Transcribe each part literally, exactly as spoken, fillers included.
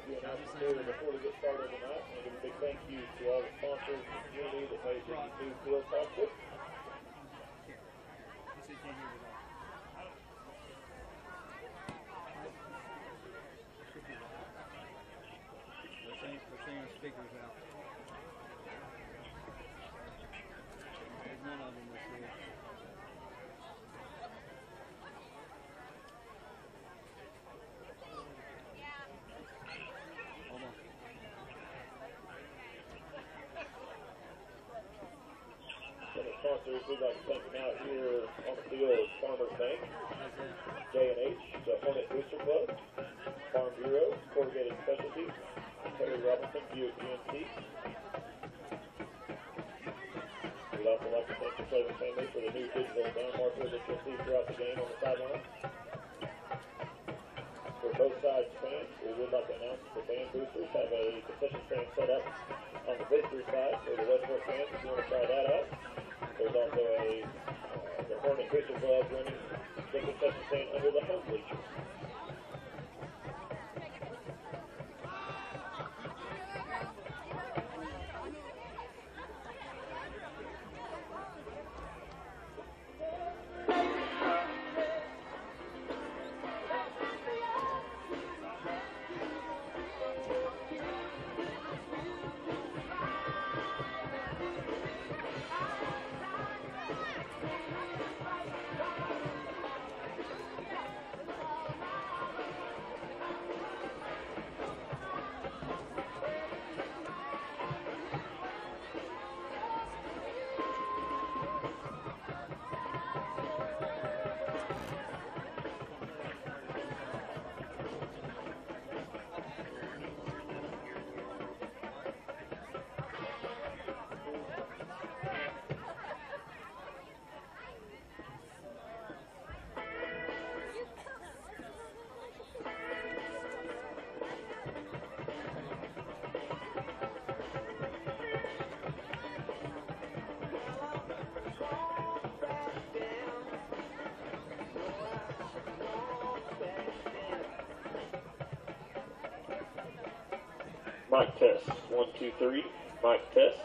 few announcements here before we get started tonight. And give a big thank you to all the sponsors and the community that made this new field possible. We're seeing speakers out. There's none of them this year. Sponsors, we'd like to thank them out here on the field: Farmers Bank, J and H, the Hornet Booster Club, Farm Bureau, Corrugated Specialties, Terry Robinson, Buick G M C. We'd also like to thank the Cleveland family for the new digital down marker that you'll see throughout the game on the sideline. For both sides fans, we would like to announce that the band boosters have a concession stand set up on the visitor side for the West Fork fans if you want to try that out. There's also a uh, the Hornet Booster Club running the concession stand under the home bleachers. Mic test. One, two, three. Mic test.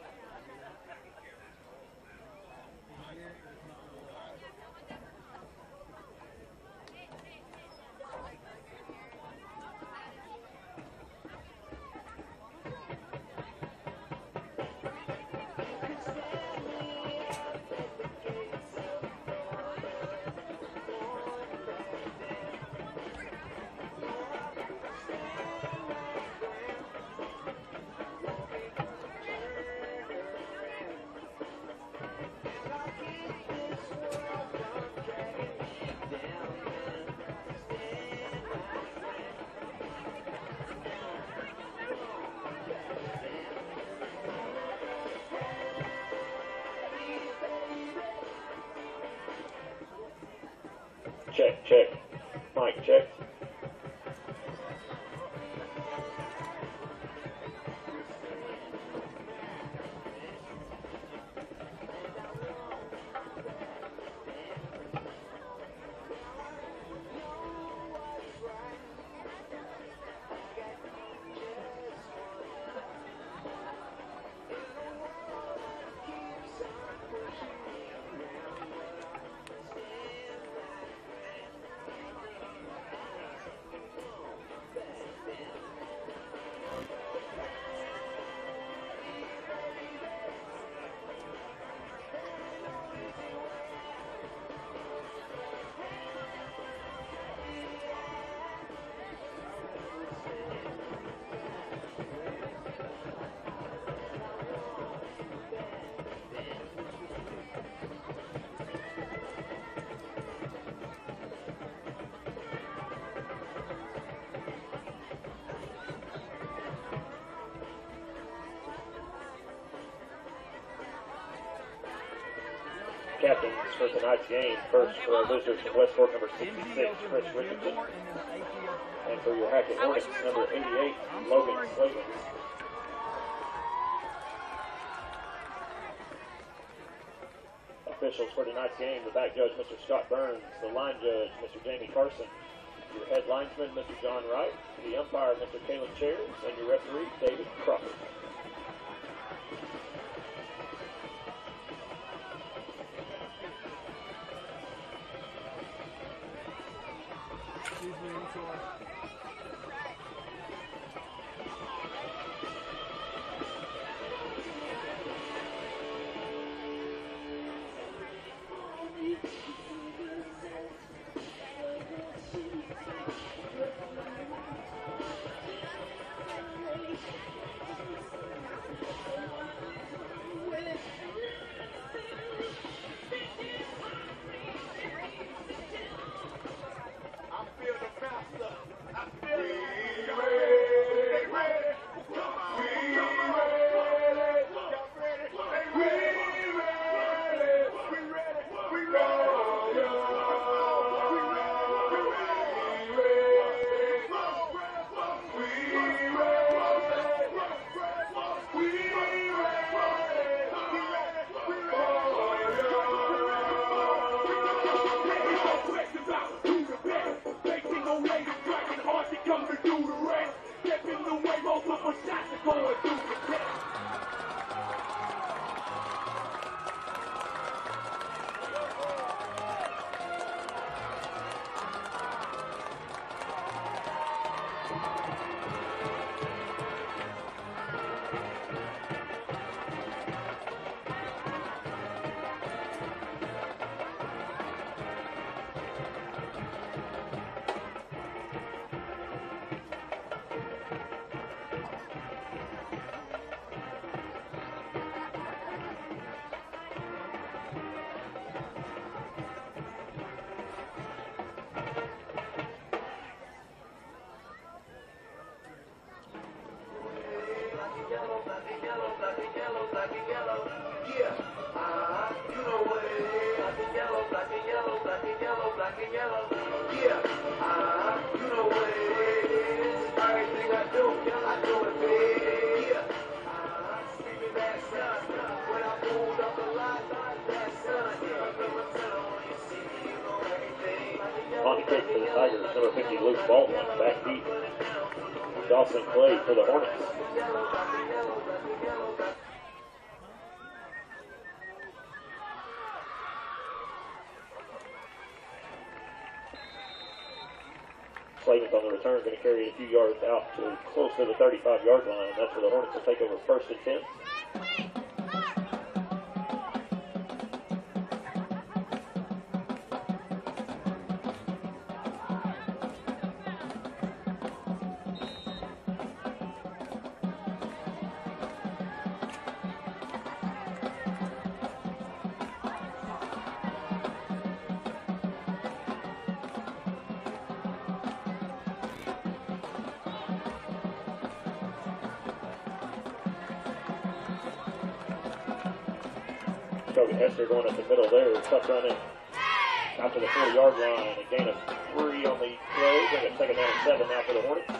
Check, check. Mic check. Captains for tonight's game. First for our visitors from West Fork, number sixty-six, Chris Richardson. And for your Hackett Hornets, number eighty-eight, Logan Slayton. Officials for tonight's game: the back judge, Mister Scott Burns; the line judge, Mister Jamie Carson; Your head linesman, Mister John Wright. The umpire, Mister Caleb Chairs. And your referee, David Crawford. Excuse me, I'm sorry. On the kick for the Tigers, number fifty, Luke Baldwin, back deep. Dawson Clay for the Hornets. Slavens on the return, going to carry it a few yards out to close to the thirty-five yard line. That's where the Hornets will take over first and ten. Hester going up the middle there. Tough running out to the forty yard line. A gain of three on the play. Bring it second down and seven now for the Hornets.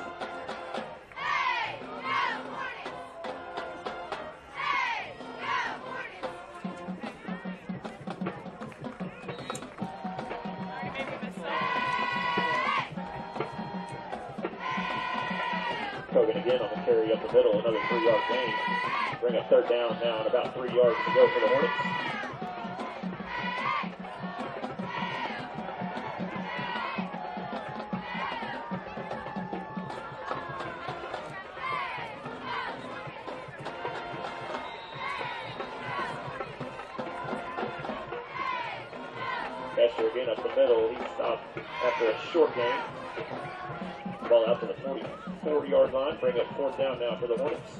Kogan again on the carry up the middle. Another three yard gain. Bring a third down now and about three yards to go for the Hornets. Hester again up the middle. He stopped after a short game. Ball out to the forty-four yard line. Bring up fourth down now for the Hornets.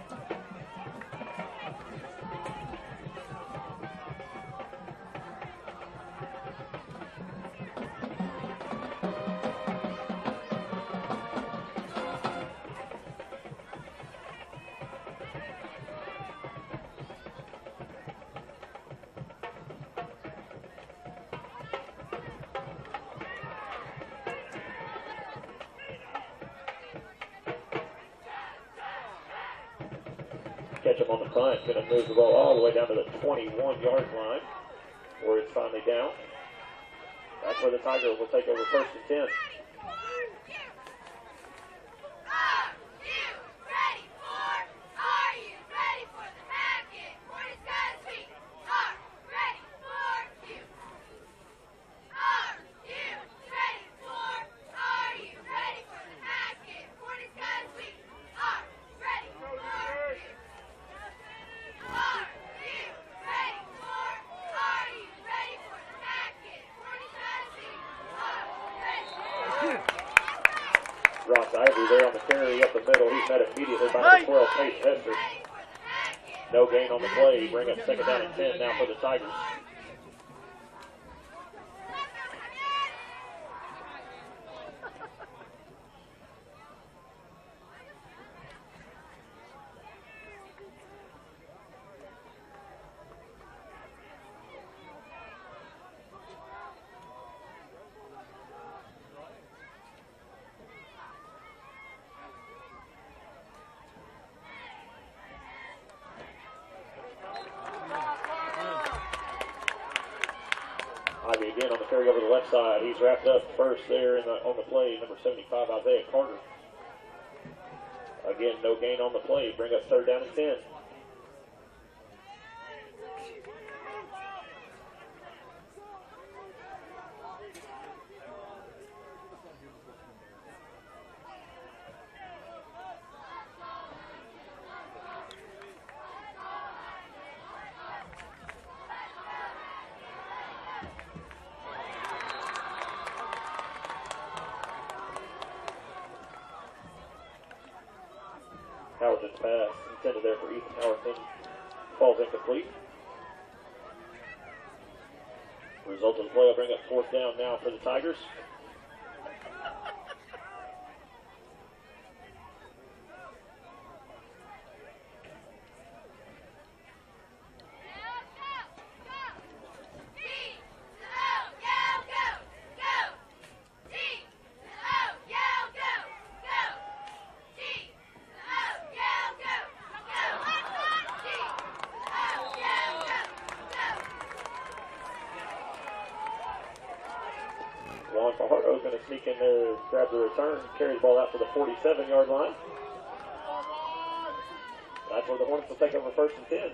Catch him on the punt, going to move the ball all the way down to the twenty-one yard line, where it's finally down. That's where the Tigers will take over first and ten. Ivory there on the carry up the middle. He's met immediately by number twelve, Peyton Hester. No gain on the play. Bring up second down and ten now for the Tigers. Ivy again on the carry over the left side. He's wrapped up first there in the, on the play, number seventy-five, Isaiah Carter. Again, no gain on the play. Bring up third down and ten. Howerton's pass intended there for Ethan Howerton falls incomplete. Result of the play will bring up fourth down now for the Tigers. Fajardo's going to sneak in there, grab the return, carry the ball out to the forty-seven yard line. That's where the Hornets will take over first and ten.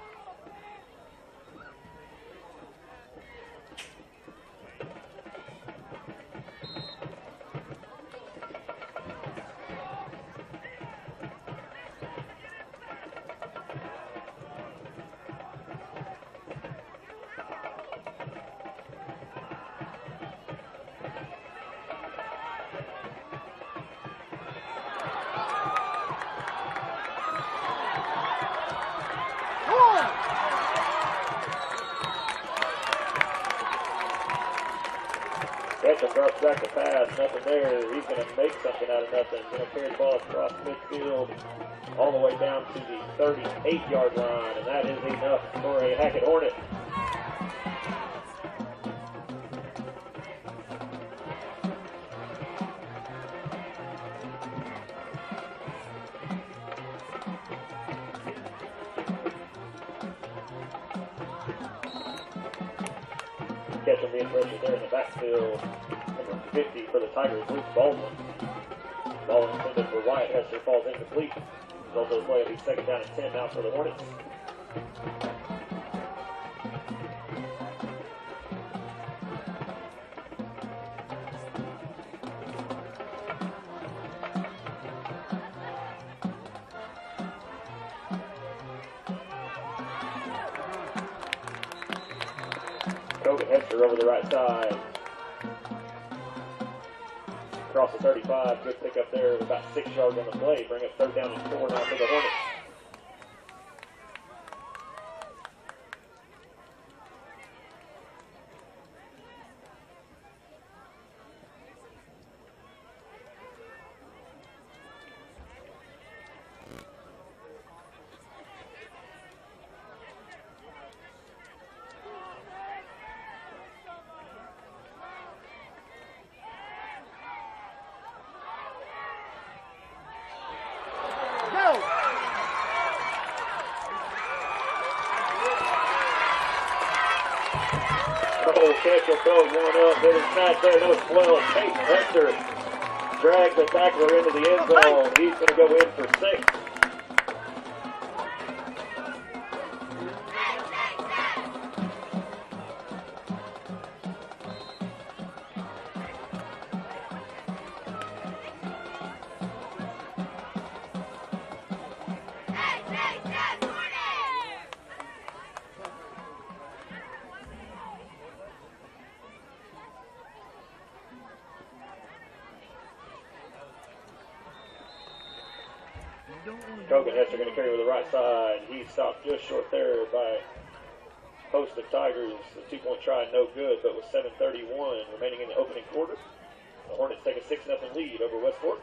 Ketchum drops back the pass, nothing there. He's going to make something out of nothing. Going to carry the ball across midfield all the way down to the thirty-eight yard line, and that is enough for a Hackett Hornet. Ketchum being pressured there in the backfield. Number fifty for the Tigers, Luke Baldwin. Ball intended for Wyatt. Hester falls incomplete. Result of the play will be second down and ten now for the Hornets. Kogan Hester over the right side. Across the thirty-five, good pickup there with about six yards on the play. Bring up third down and four now for the Hornets. Ketchum throws one up, but it's not there. No twelve. Peyton Hester drags the tackler into the end zone. He's going to go in for six. Kogan Hester going to carry with the right side. He stopped just short there by host of Tigers. The two-point try, no good, but with seven thirty-one remaining in the opening quarter, the Hornets take a six nothing lead over Westport.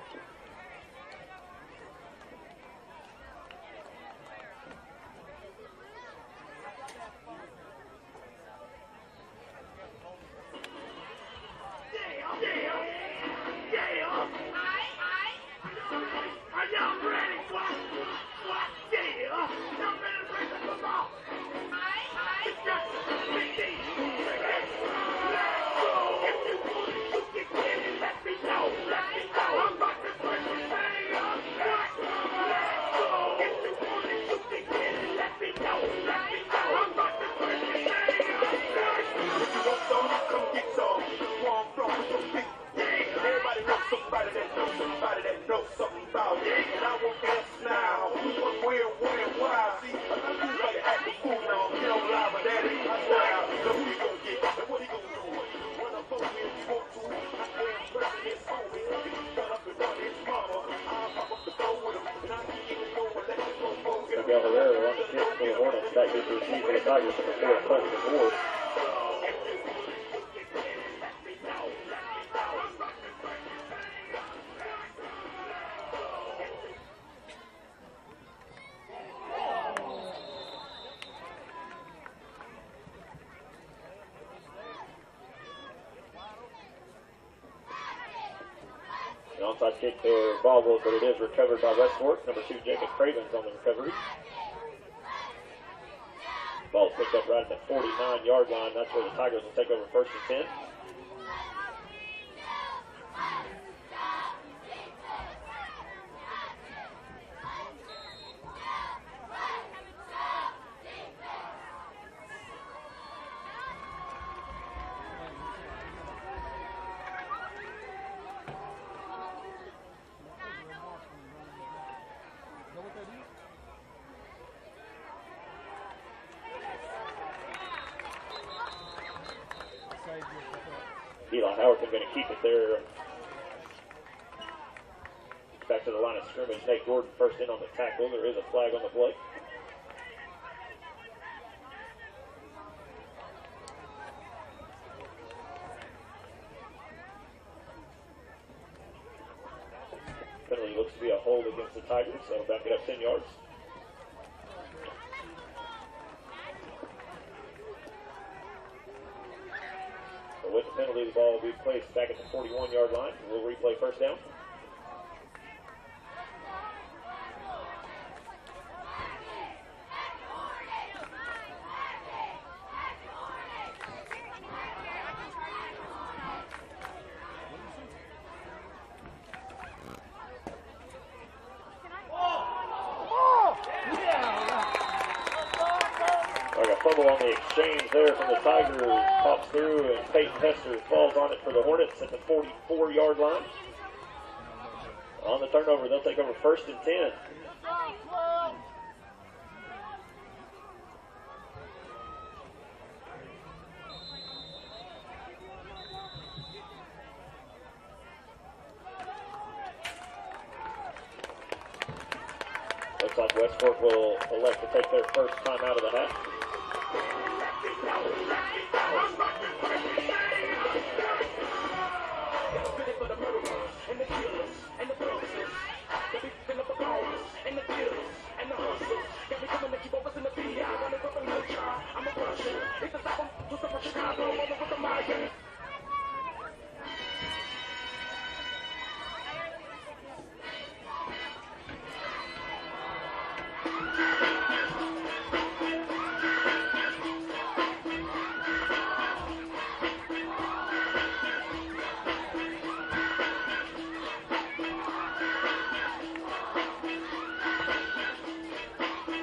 Onside kick for ball goal, but it is recovered by Westport. Number two, Jacob Cravens on the recovery. Ball's picked up right at the forty-nine yard line. That's where the Tigers will take over first and ten. Going to keep it there. Back to the line of scrimmage. Nate Gordon first in on the tackle. There is a flag on the play. Penalty looks to be a hold against the Tigers, so back it up ten yards. With the penalty, the ball will be placed back at the forty-one yard line. We'll replay first down. Fumble on the exchange there from the Tigers, pops through, and Peyton Hester falls on it for the Hornets at the forty-four yard line. On the turnover, they'll take over first and ten. Looks like Westport will elect to take their first time out of the half.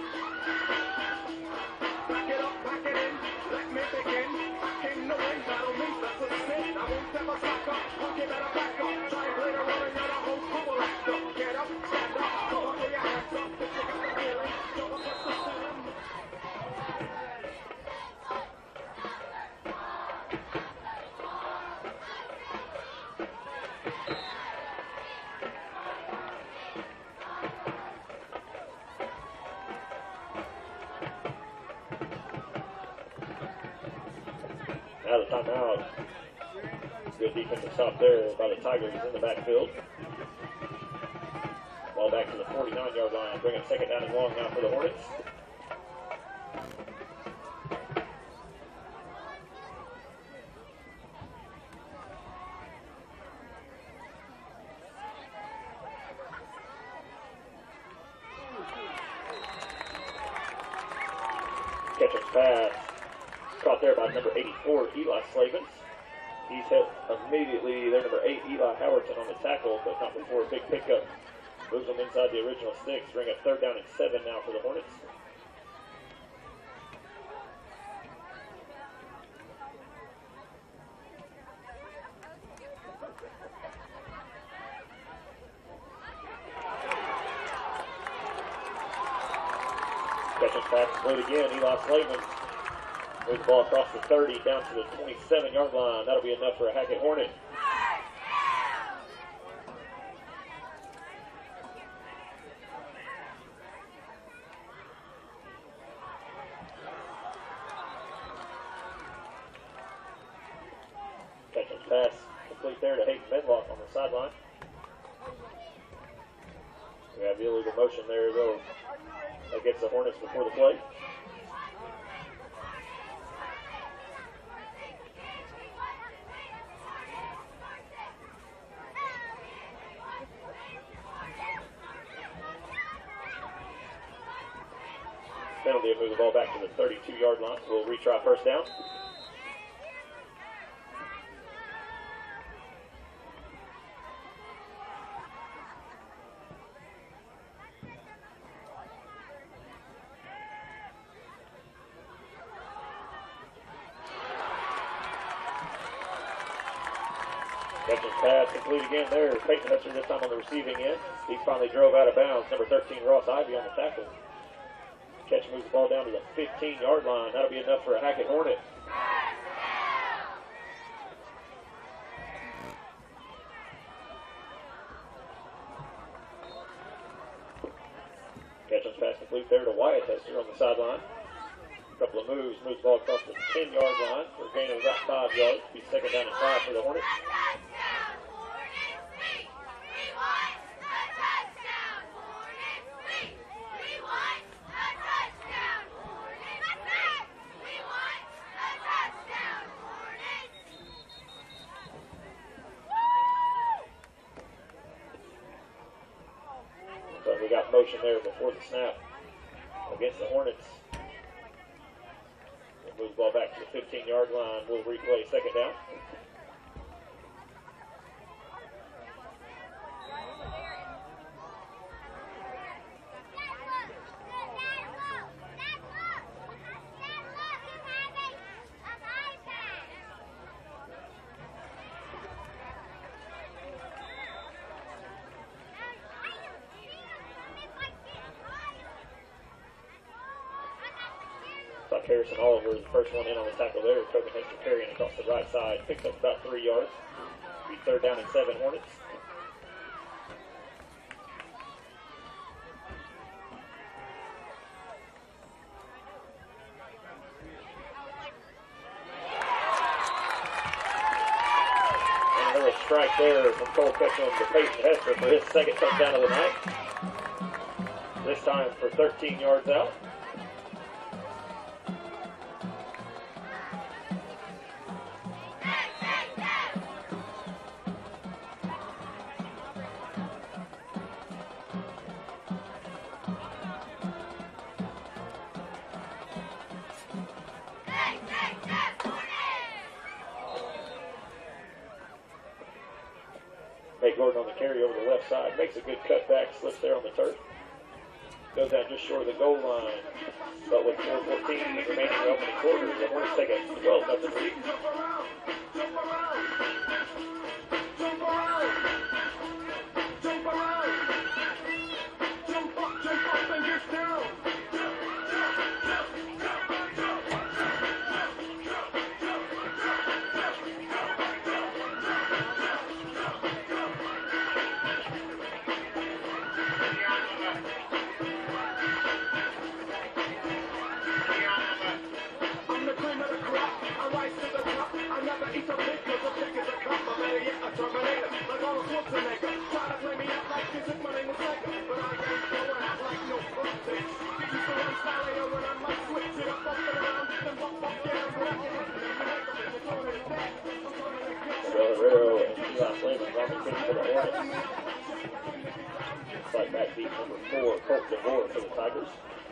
Back it up, back it in, let me begin. I came to win, battle timeout. Good defensive stop there by the Tigers in the backfield. Ball back to the forty-nine yard line. Bring it second down and long now for the Hornets. Ketchup's pass caught there by number eighty-four, Eli Slavens. He's hit immediately their number eight, Eli Howerton, on the tackle, but not before a big pickup. Moves them inside the original sticks. Bring it third down and seven now for the Hornets. Catching pass complete again. Eli Slavens moves the ball across the thirty down to the twenty-seven yard line. That'll be enough for a Hackett Hornet. Catching pass complete there to Hayden Medlock on the sideline. We have the illegal motion there, though. That gets the Hornets before the play. Penalty will move the ball back to the thirty-two yard line. We'll retry first down. Catching pass complete again there. Peyton Hester this time on the receiving end. He finally drove out of bounds. Number thirteen, Ross Ivy, on the tackle. Catch moves the ball down to the fifteen yard line. That'll be enough for a Hackett Hornet. Catching pass complete there to Wyatt Hester on the sideline. A couple of moves, moves the ball across the ten yard line for a gain of about five yards. Be second down and five for the Hornets. So we got motion there before the snap against the Hornets. We'll move the ball back to the fifteen yard line. We'll replay second down. Harrison Oliver, the first one in on the tackle there. Tobin Hester carrying across the right side. Picks up about three yards. Be third down and seven Hornets. And another strike there from Cole Ketchum to Peyton Hester for his second touchdown of the night. This time for thirteen yards out. Gordon on the carry over the left side. Makes a good cutback, slips there on the turf. Goes down just short of the goal line. But with four fourteen remaining in the opening quarter, the Hornets take a twelve nothing lead. finish for the Hornets. Looks like that beat number four, Colt DeVore for the Tigers.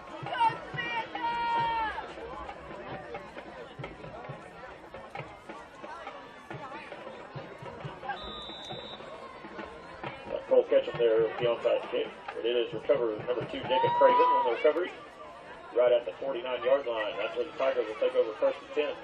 That Cole Ketchum there with the onside kick. But it is recovered number two, Jacob Craven on the recovery. Right at the forty-nine yard line. That's where the Tigers will take over first and ten.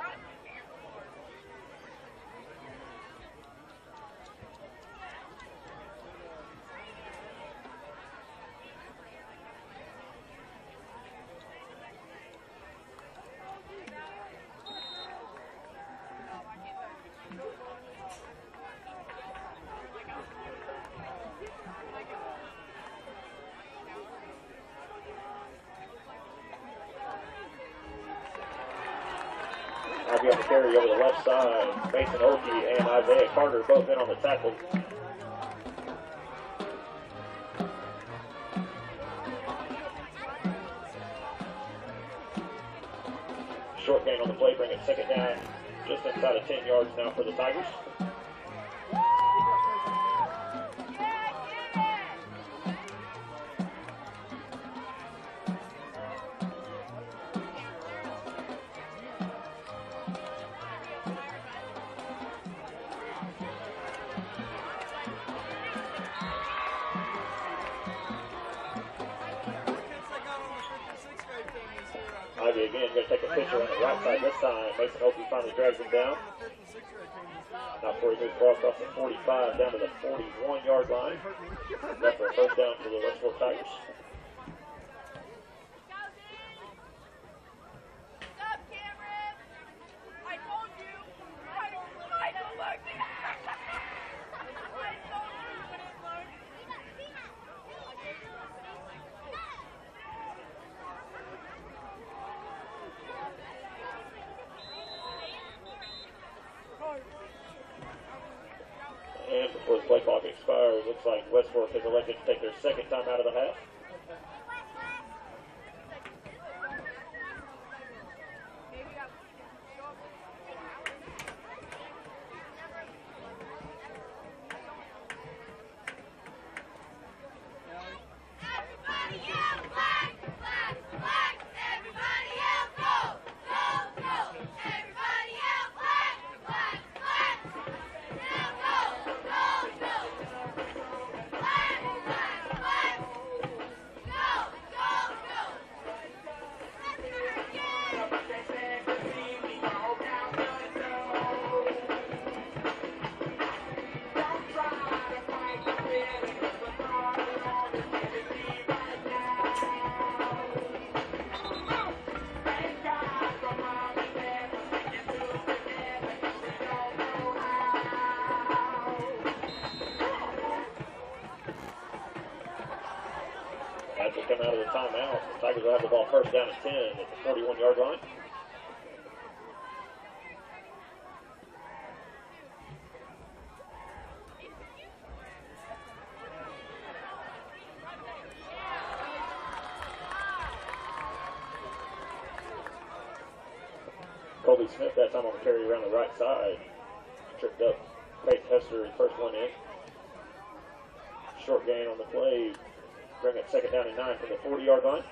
On the carry over the left side, Mason Oki and Isaiah Carter both in on the tackle. Short gain on the play, bringing second down just inside of ten yards now for the Tigers. Ivy again going to take a picture on the right side this time. Mason Opie finally drags him down. Not before he moves ball across the forty-five down to the forty-one yard line. That's for a first down for the West Fork Tigers. And before the play clock expires, looks like West Fork has elected to take their second time out of the half. As we come out of the timeout, the Tigers will have the ball first down at ten at the forty-one yard line. Colby Smith that time on the carry around the right side. Tripped up Peyton Hester, first one in. Short gain on the play. Bring it second down and nine from the forty yard line.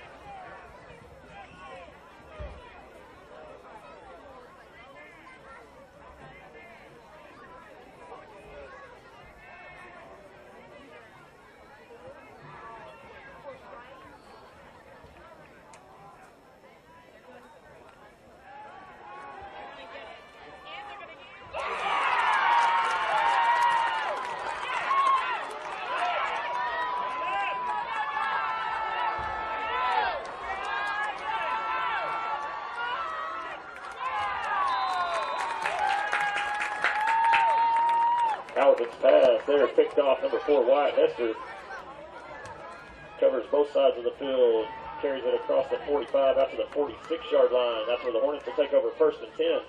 Alvin's pass there, picked off number four, Wyatt Hester. Covers both sides of the field, carries it across the forty-five out to the forty-six yard line. That's where the Hornets will take over first and ten.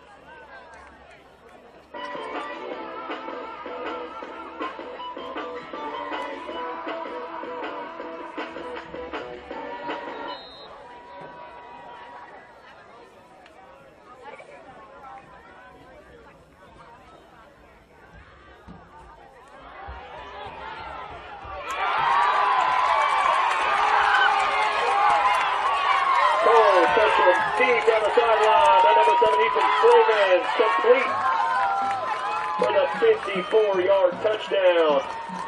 Ketchum deep down the sideline. That number seven, Ethan Cravens, complete for the fifty-four yard touchdown.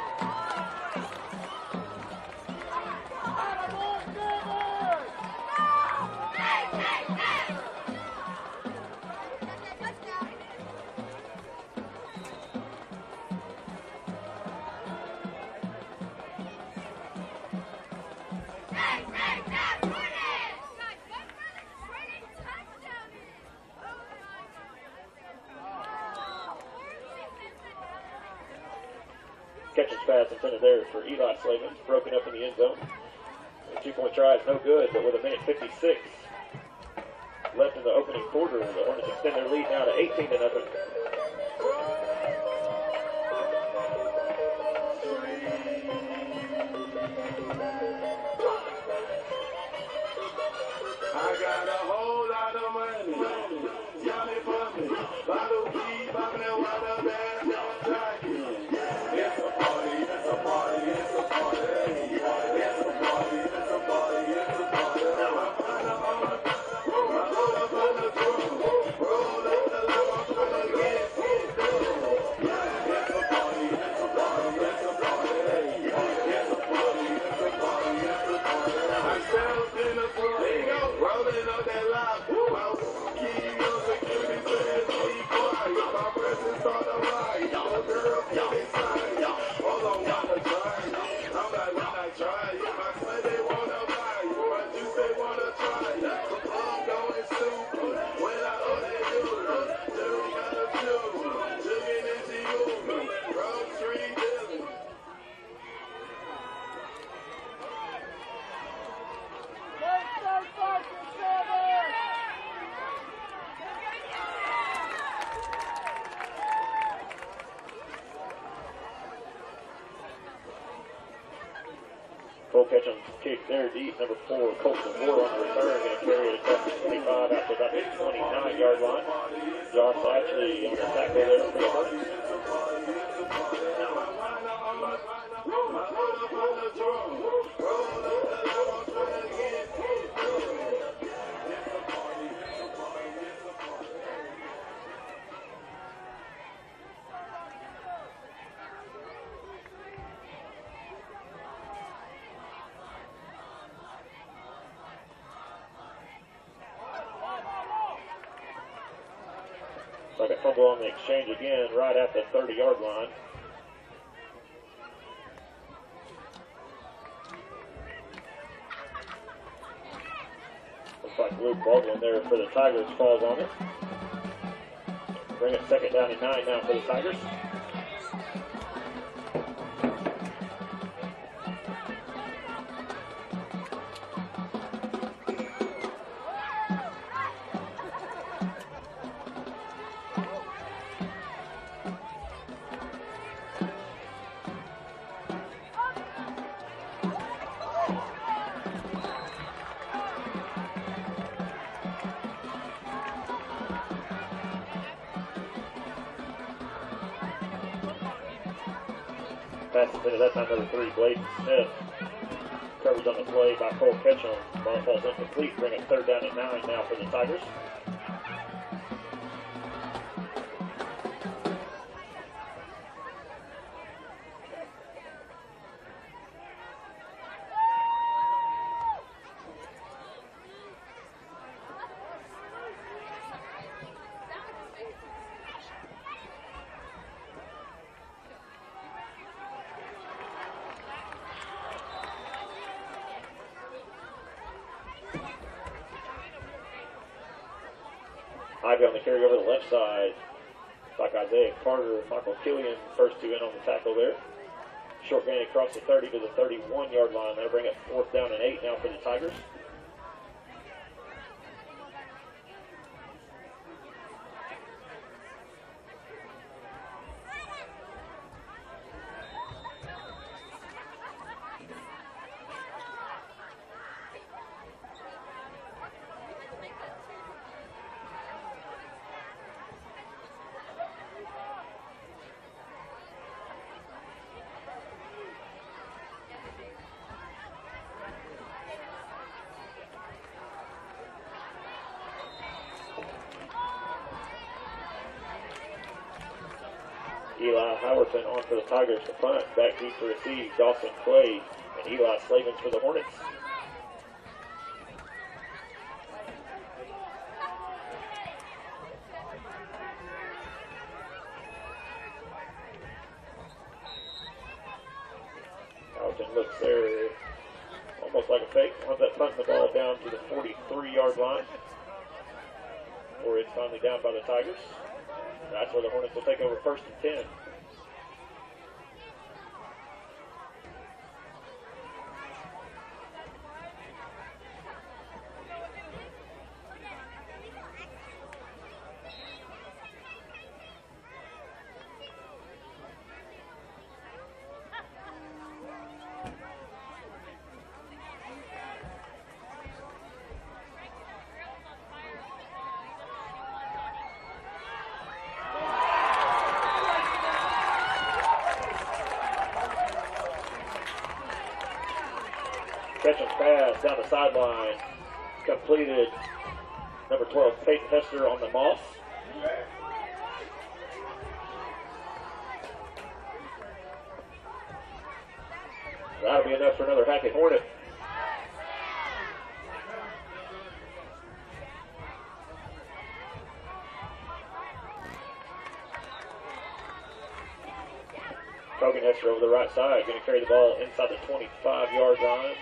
Ketchum's pass intended there for Eli Slavin, broken up in the end zone. The two-point try is no good, but with a minute fifty-six left in the opening quarter, the Hornets extend their lead now to eighteen to nothing. I got a whole lot of money. Y'all ain't for me. Bottle key, popping that water, man. It's a party, it's a party, it's a party. It's a party, it's a party, it's a party. I'm on the roll up on the drum. Roll up the love, I'm trying to get it done. It's a party, it's a party, it's a party. It's a party, it's a party, it's a party. I'm settled in the party. Rolling on that loud wow. Key on security says be quiet. My presence on the right. No girl, get inside. Hold on, wanna try. I'm like, when I try. If I say they wanna buy, but you say wanna try. I'm going super. When I owe that dude, Jerry got a shoe. Jigging into you. Road street dealing. Cole Ketchum's kick there deep. Number four, Colton Ward on the return, going to carry it across the twenty-five out to about the twenty-nine yard line. Josh Lashley on the tackle there for the Hornets. Like a fumble on the exchange again, right at the thirty yard line. Looks like Luke Baldwin there for the Tigers falls on it. Bring it second down and nine now for the Tigers. Pass intended that time, number three, Blake Smith. Coverage on the play by Cole Ketchum. Ball falls incomplete. Bring it third down and nine now for the Tigers. Ivy on the carry over the left side. It's like Isaiah Carter, Michael Killian, first two in on the tackle there. Short gain across the thirty to the thirty-one yard line. That'll bring it fourth down and eight now for the Tigers. Kyle Howerton on for the Tigers to punt. Back deep to receive Dawson Clay and Eli Slavens for the Hornets. Howerton looks there almost like a fake. Runs that punting the ball down to the forty-three yard line. Or it's finally down by the Tigers. That's where the Hornets will take over first and ten. Catch and pass down the sideline. Completed. Number twelve, Peyton Hester on the Moss. That'll be enough for another Hackett Hornet. Hogan Hester over the right side, going to carry the ball inside the twenty-five yard line.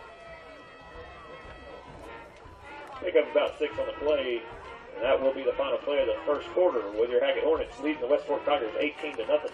Pick up about six on the play, and that will be the final play of the first quarter with your Hackett Hornets leading the West Fork Tigers eighteen to nothing.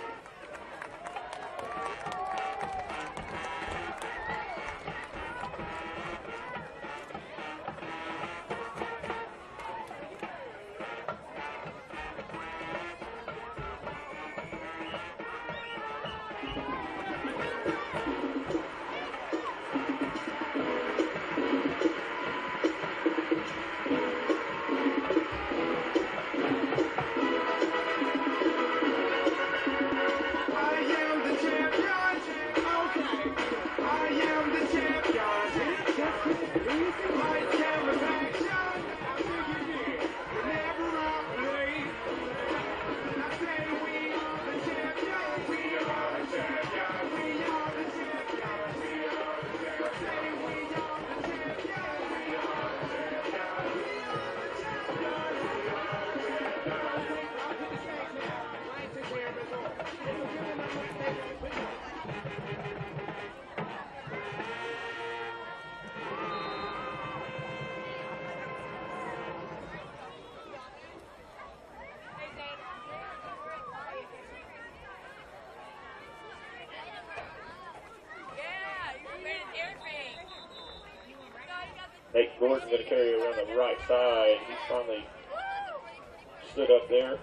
Nate Gordon going to carry it around the right side. He's finally stood up there.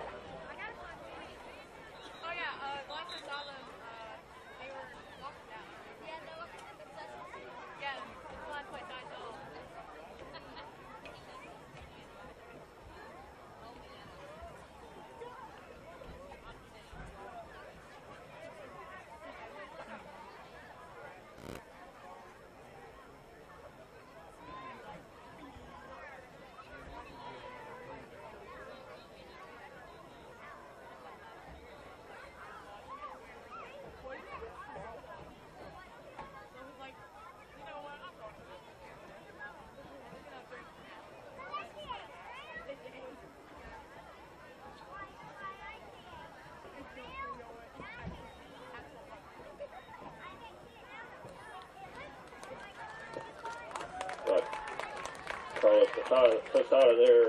Carlos Posada there.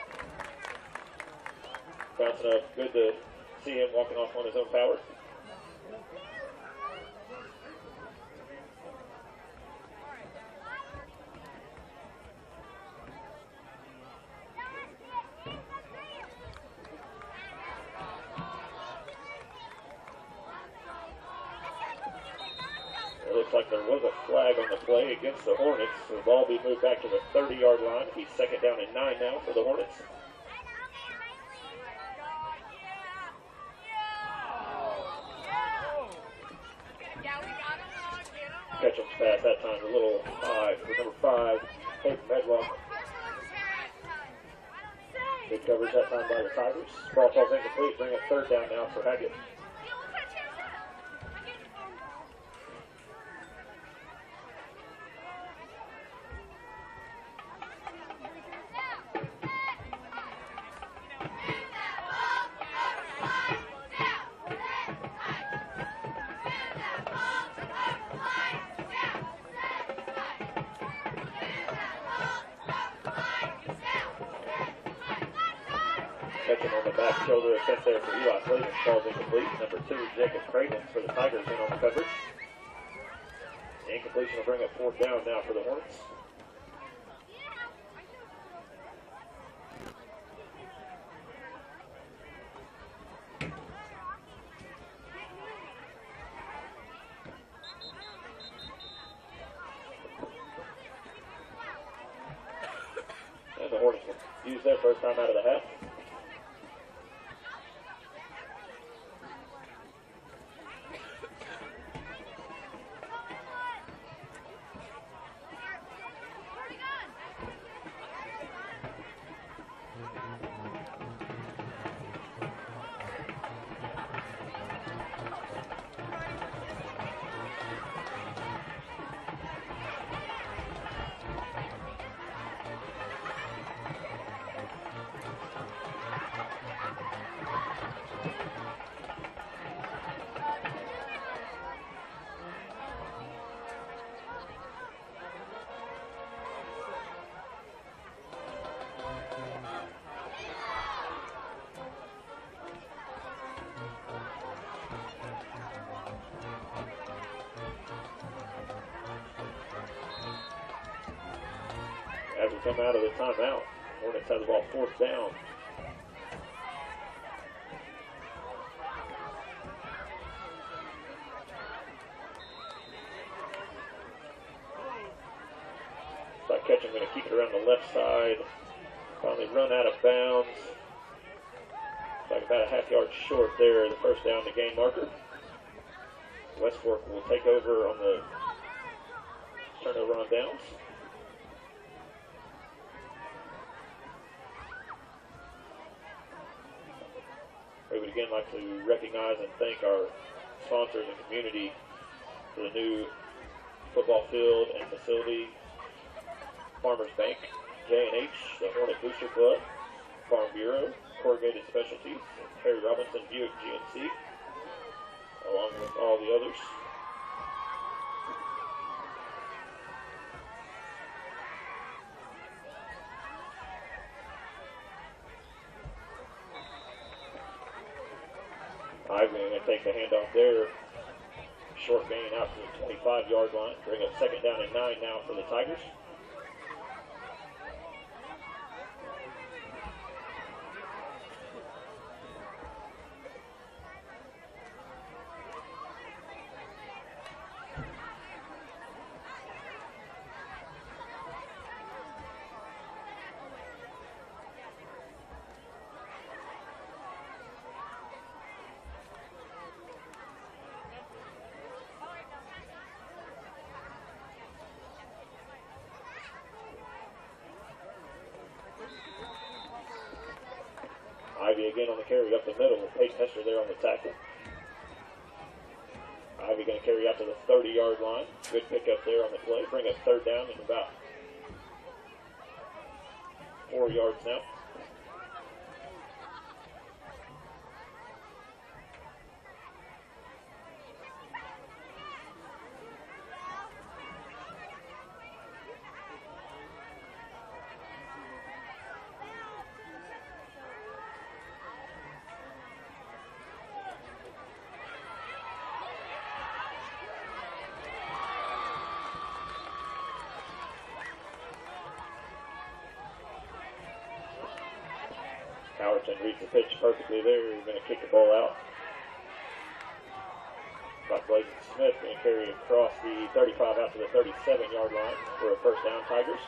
Bouncing up. Good to see him walking off on his own power. Looks like there was a flag on the play against the Hornets. So the ball will be moved back to the thirty yard line. He's second down and nine now for the Hornets. Catch him pass that time a little high for number five, Peyton Medlock. Good coverage that time by the Tigers. Ball falls incomplete, bring it third down now for Hackett. Taken on the back shoulder attempt there for Eli Clayton. Falls incomplete. Number two, Jacob Creighton for the Tigers in on the coverage. The incompletion will bring up fourth down now for the Hornets. And the Hornets will use their first time out of the half. As we come out of the timeout, Hornets have the ball fourth down. By catching, going to keep it around the left side. Finally run out of bounds. Like about a half yard short there, the first down, the game marker. West Fork will take over on the turnover on downs. We would again like to recognize and thank our sponsors and community for the new football field and facility. Farmers Bank, J and H, the Hornet Booster Club, Farm Bureau, Corrugated Specialties, Harry Robinson Buick G M C, along with all the others. Ivy going to take the handoff there. Short gain out to the twenty-five yard line. Bring up second down and nine now for the Tigers. Ivy again on the carry up the middle with Peyton Hester there on the tackle. Ivy going to carry out to the thirty yard line. Good pickup there on the play. Bring up third down in about four yards now. Howerton reads the pitch perfectly there. He's going to kick the ball out. Buck Blazing Smith going to carry across the thirty-five out to the thirty-seven yard line for a first down, Tigers.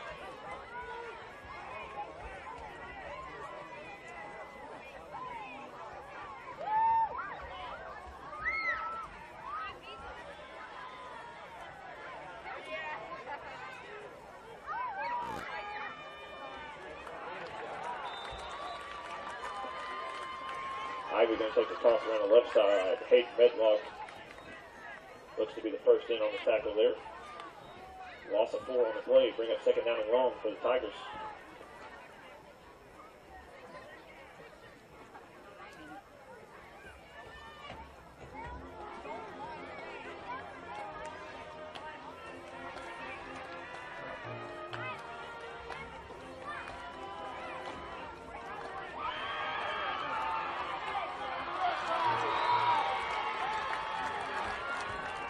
Ivy going to take the toss around the left side. Hayden Medlock looks to be the first in on the tackle there. Loss of four on the play. Bring up second down and long for the Tigers.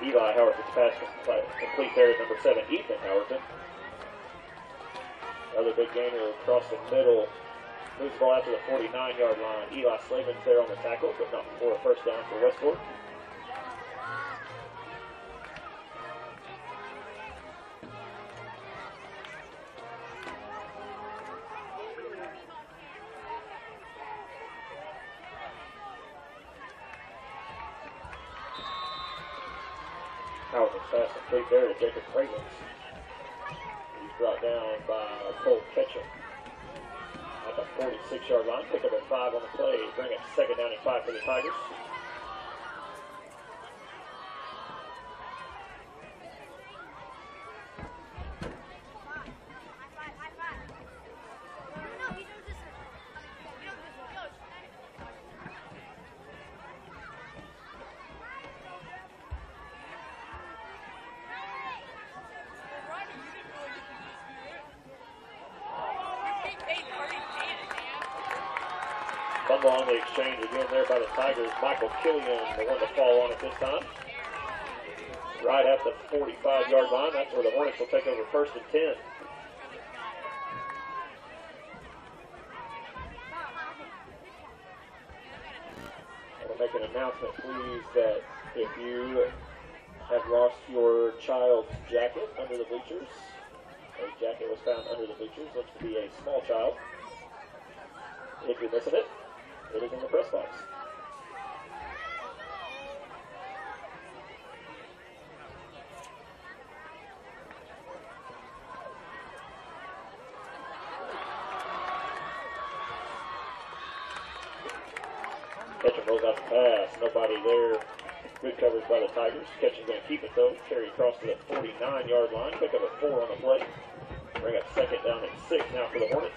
Eli Howerton's pass complete there at number seven, Ethan Howerton. Another big gainer across the middle. Moves the ball out to the forty-nine-yard line. Eli Slavin's there on the tackle, but not before a first down for Westport. Howerton's pass complete there to Jacob Cravens. He's brought down by Cole Ketchum at the forty-six-yard line. Pick up a five on the play. Bring up second down and five for the Tigers. Fumble on the exchange again there by the Tigers. Michael Killian, the one to fall on it this time. Right at the forty-five-yard line. That's where the Hornets will take over first and ten. I will make an announcement, please, that if you have lost your child's jacket under the bleachers, a jacket was found under the bleachers, looks to be a small child. If you're missing it, it is in the press box. Ketchum rolls out the pass. Nobody there. Good coverage by the Tigers. Ketchum's going to keep it though. Carry across to the forty-nine-yard line. Pick up a four on the play. Bring up second down and six now for the Hornets.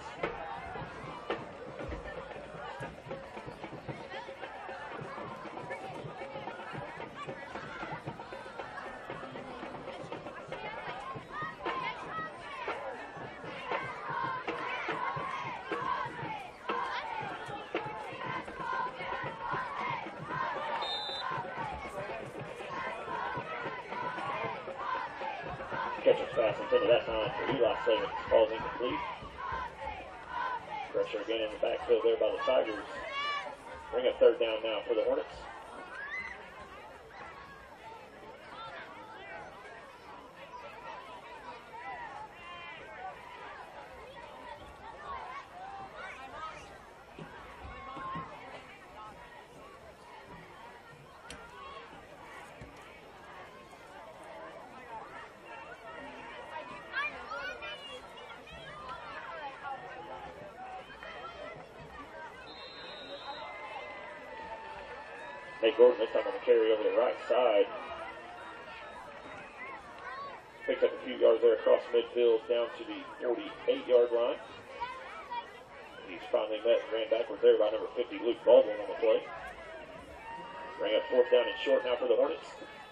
Ketchum's pass intended that time for Eli Slavin. Falls incomplete. Pressure again in the backfield there by the Tigers. Bring up third down now for the Hornets. Nate Gordon this time on the carry over the right side. Picks up a few yards there across midfield down to the forty-eight-yard line. He's finally met and ran backwards there by number fifty, Luke Baldwin on the play. Bring up fourth down and short now for the Hornets.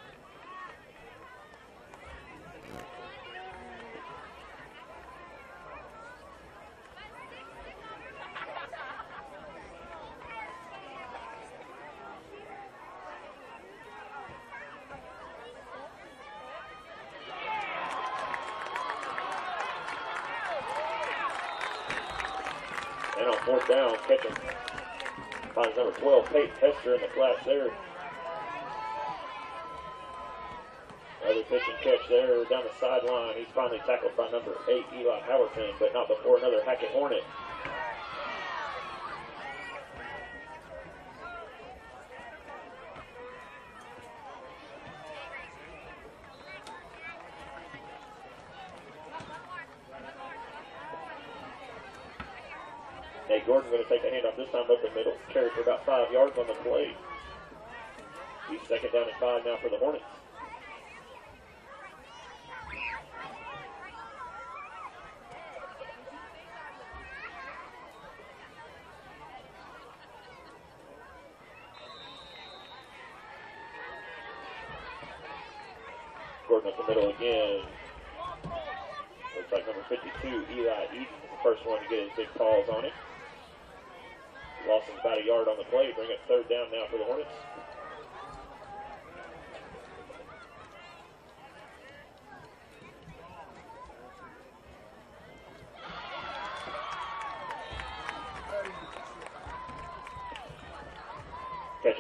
And on fourth down, Ketchum finds number twelve, Peyton Hester in the flats there. Another pitch and catch there down the sideline. He's finally tackled by number eight, Eli Howerton, but not before another Hackett Hornet. Nate Gordon going to take a handoff this time up the middle. Carry for about five yards on the play. He's second down and five now for the Hornets. Gordon up the middle again. Looks like number fifty-two, Eli Eaton, is the first one to get his big paws on it. Lawson's about a yard on the play. Bring it third down now for the Hornets.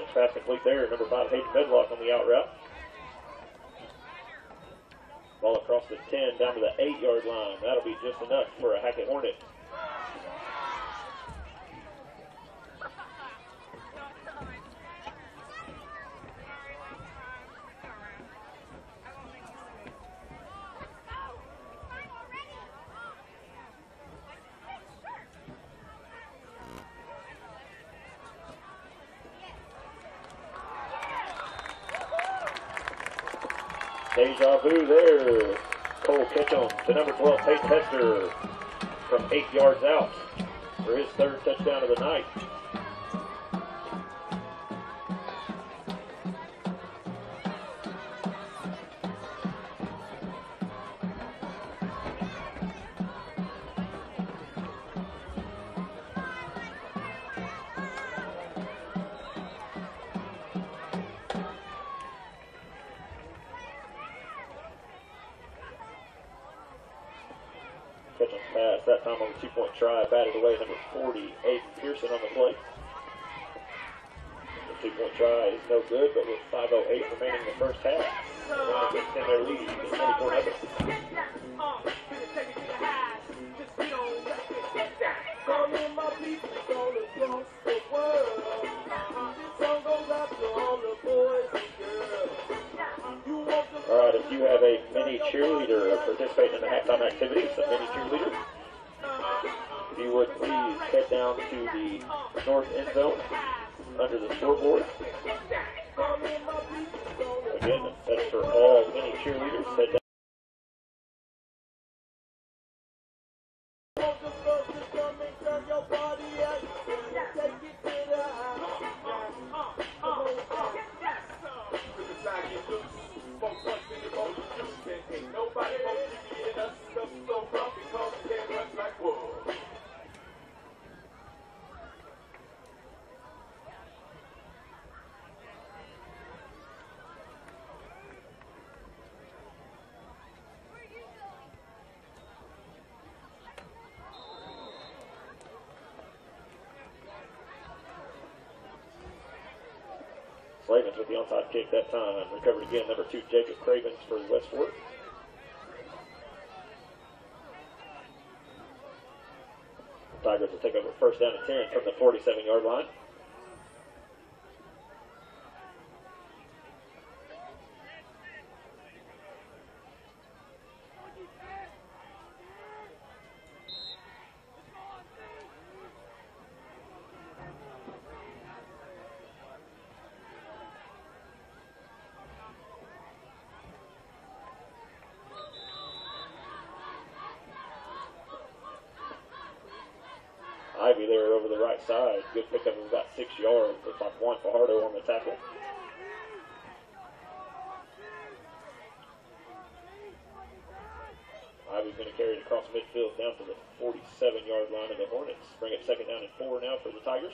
pass complete there. Number five, Hayden Medlock on the out route. Ball across the ten, down to the eight-yard line. That'll be just enough for a Hackett Hornet. Deja vu there. Cole Ketchum to number twelve, Peyton Hester, from eight yards out for his third touchdown of the night. Ketchum's pass, that time on the two-point try, batted away, number forty, Aiden Pearson on the play. The two-point try is no good, but with five oh eight remaining in the first half, they're going to extend their lead to twenty-four nothing. All right, if you have a mini cheerleader participating in the halftime activities, a mini cheerleader, if you would please head down to the north end zone under the scoreboard. Again, that's for all mini cheerleaders. Head down. Slavens with the onside kick that time. Recovered again, number two, Jacob Cravens for Westport. Tigers will take over first down and ten from the forty-seven yard line. Ivy there over the right side. Good pickup of about six yards. Looks like one Fajardo on the tackle. Ivy's going to carry it across midfield down to the forty-seven yard line of the Hornets. Bring it second down and four now for the Tigers.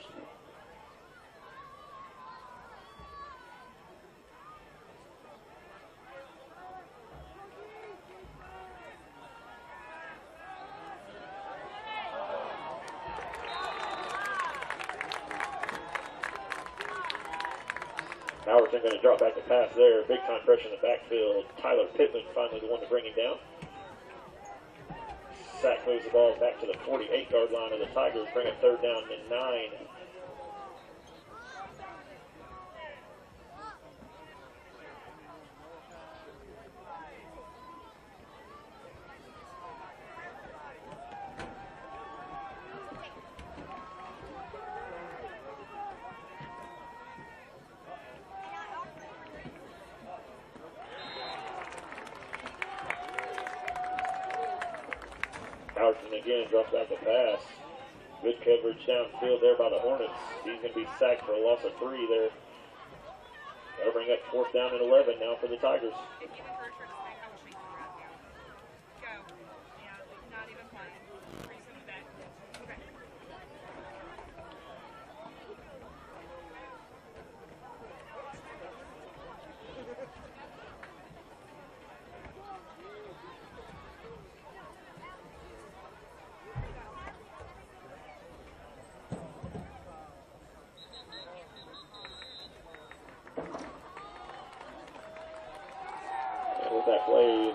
Howerton going to drop back the pass there. Big time pressure in the backfield. Tyler Pittman finally the one to bring him down. Sack moves the ball back to the forty-eight yard line of the Tigers. Bring it third down and nine. Howerton again drops back the pass. Good coverage downfield there by the Hornets. He's going to be sacked for a loss of three there. That'll bring up fourth down and eleven now for the Tigers.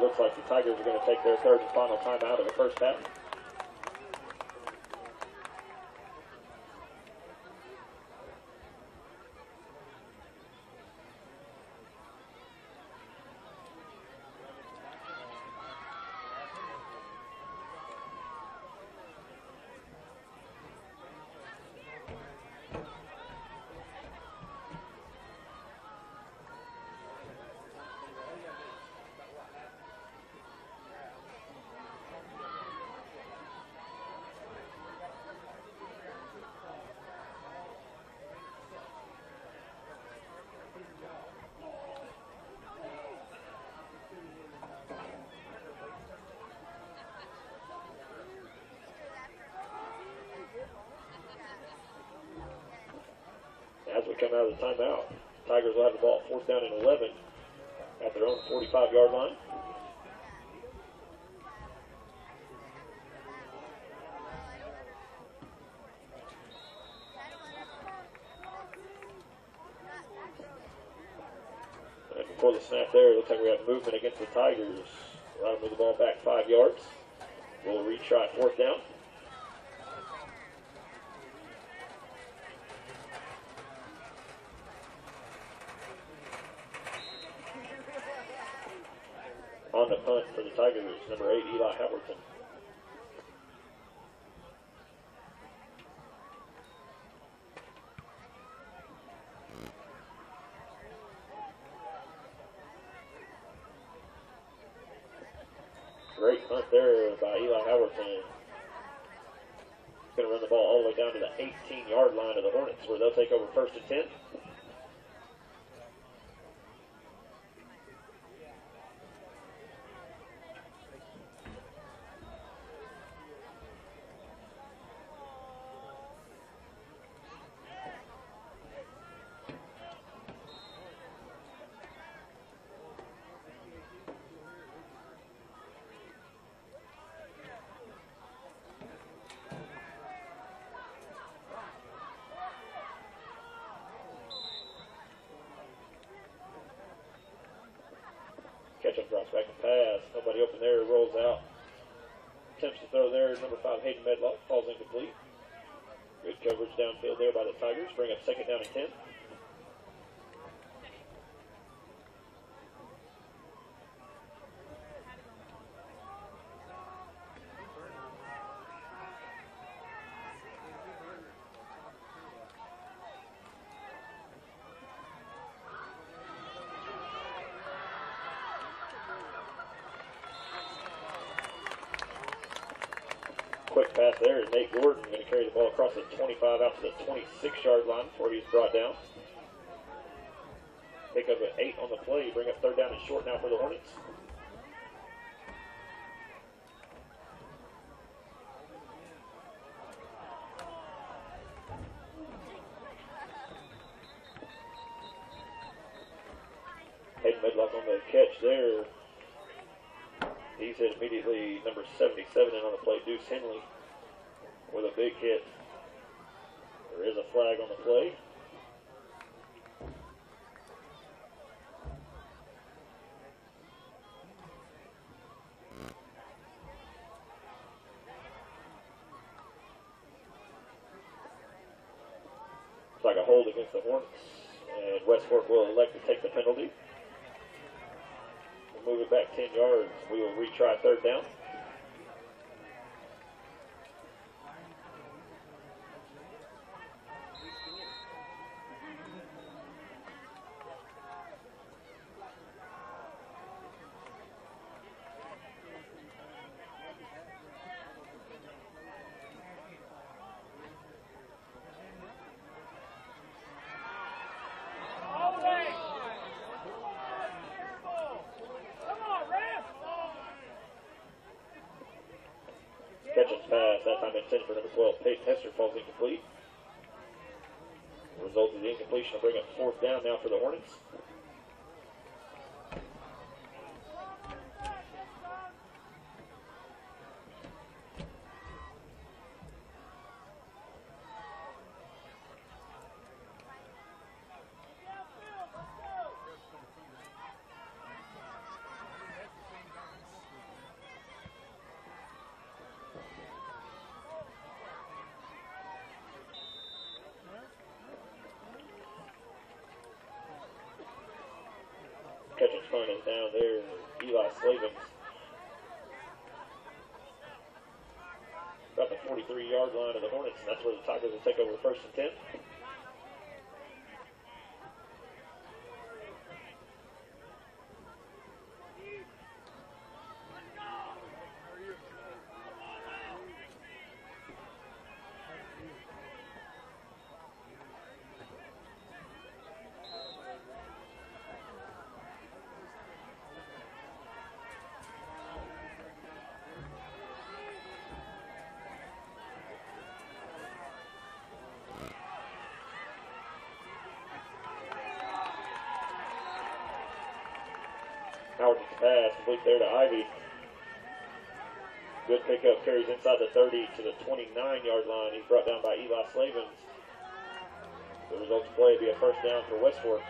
looks like the Tigers are going to take their third and final timeout of the first half. As we come out of the timeout, Tigers will have the ball fourth down and eleven at their own forty-five yard line. And before the snap there, it looks like we have movement against the Tigers. Allow them to move the ball back five yards. We'll retry fourth down. On the punt for the Tigers, number eight, Eli Howerton. Great punt there by Eli Howerton. Going to run the ball all the way down to the eighteen yard line of the Hornets, where they'll take over first and ten. Ketchup drops back and pass. Nobody open there. Rolls out. Attempts to throw there. Number five, Hayden Medlock, falls incomplete. Good coverage downfield there by the Tigers. Bring up second down and ten. Quick pass there. Nate Gordon going to carry the ball across the twenty-five out to the twenty-six yard line before he's brought down. Pick up an eight on the play. Bring up third down and short now for the Hornets. Hayden Medlock on the catch there. He's hit immediately number seventy-seven in on the play, Deuce Henley, with a big hit. There is a flag on the play. It's like a hold against the Hornets, and Westport will elect to take the penalty. Move it back ten yards. We will retry third down. Catch and pass, that time intended for number twelve, Peyton Hester, falls incomplete. The result of the incompletion will bring up fourth down now for the Hornets. catcher's punt is down there. Eli Slavens. About the forty-three yard line of the Hornets, and that's where the Tigers will take over first and ten. Howard gets the pass, complete there to Ivy. Good pickup, carries inside the thirty to the twenty-nine yard line. He's brought down by Eli Slavens. The results play will be a first down for Westport.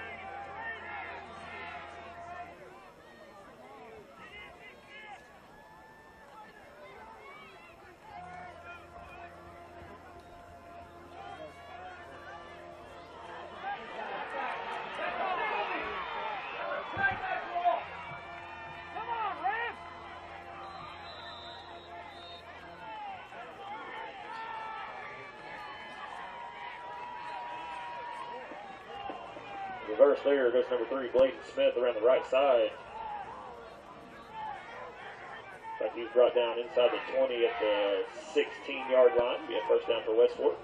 Reverse there goes number three, Bladen Smith, around the right side. Like he's brought down inside the twenty at the sixteen yard line. Be a first down for Westport.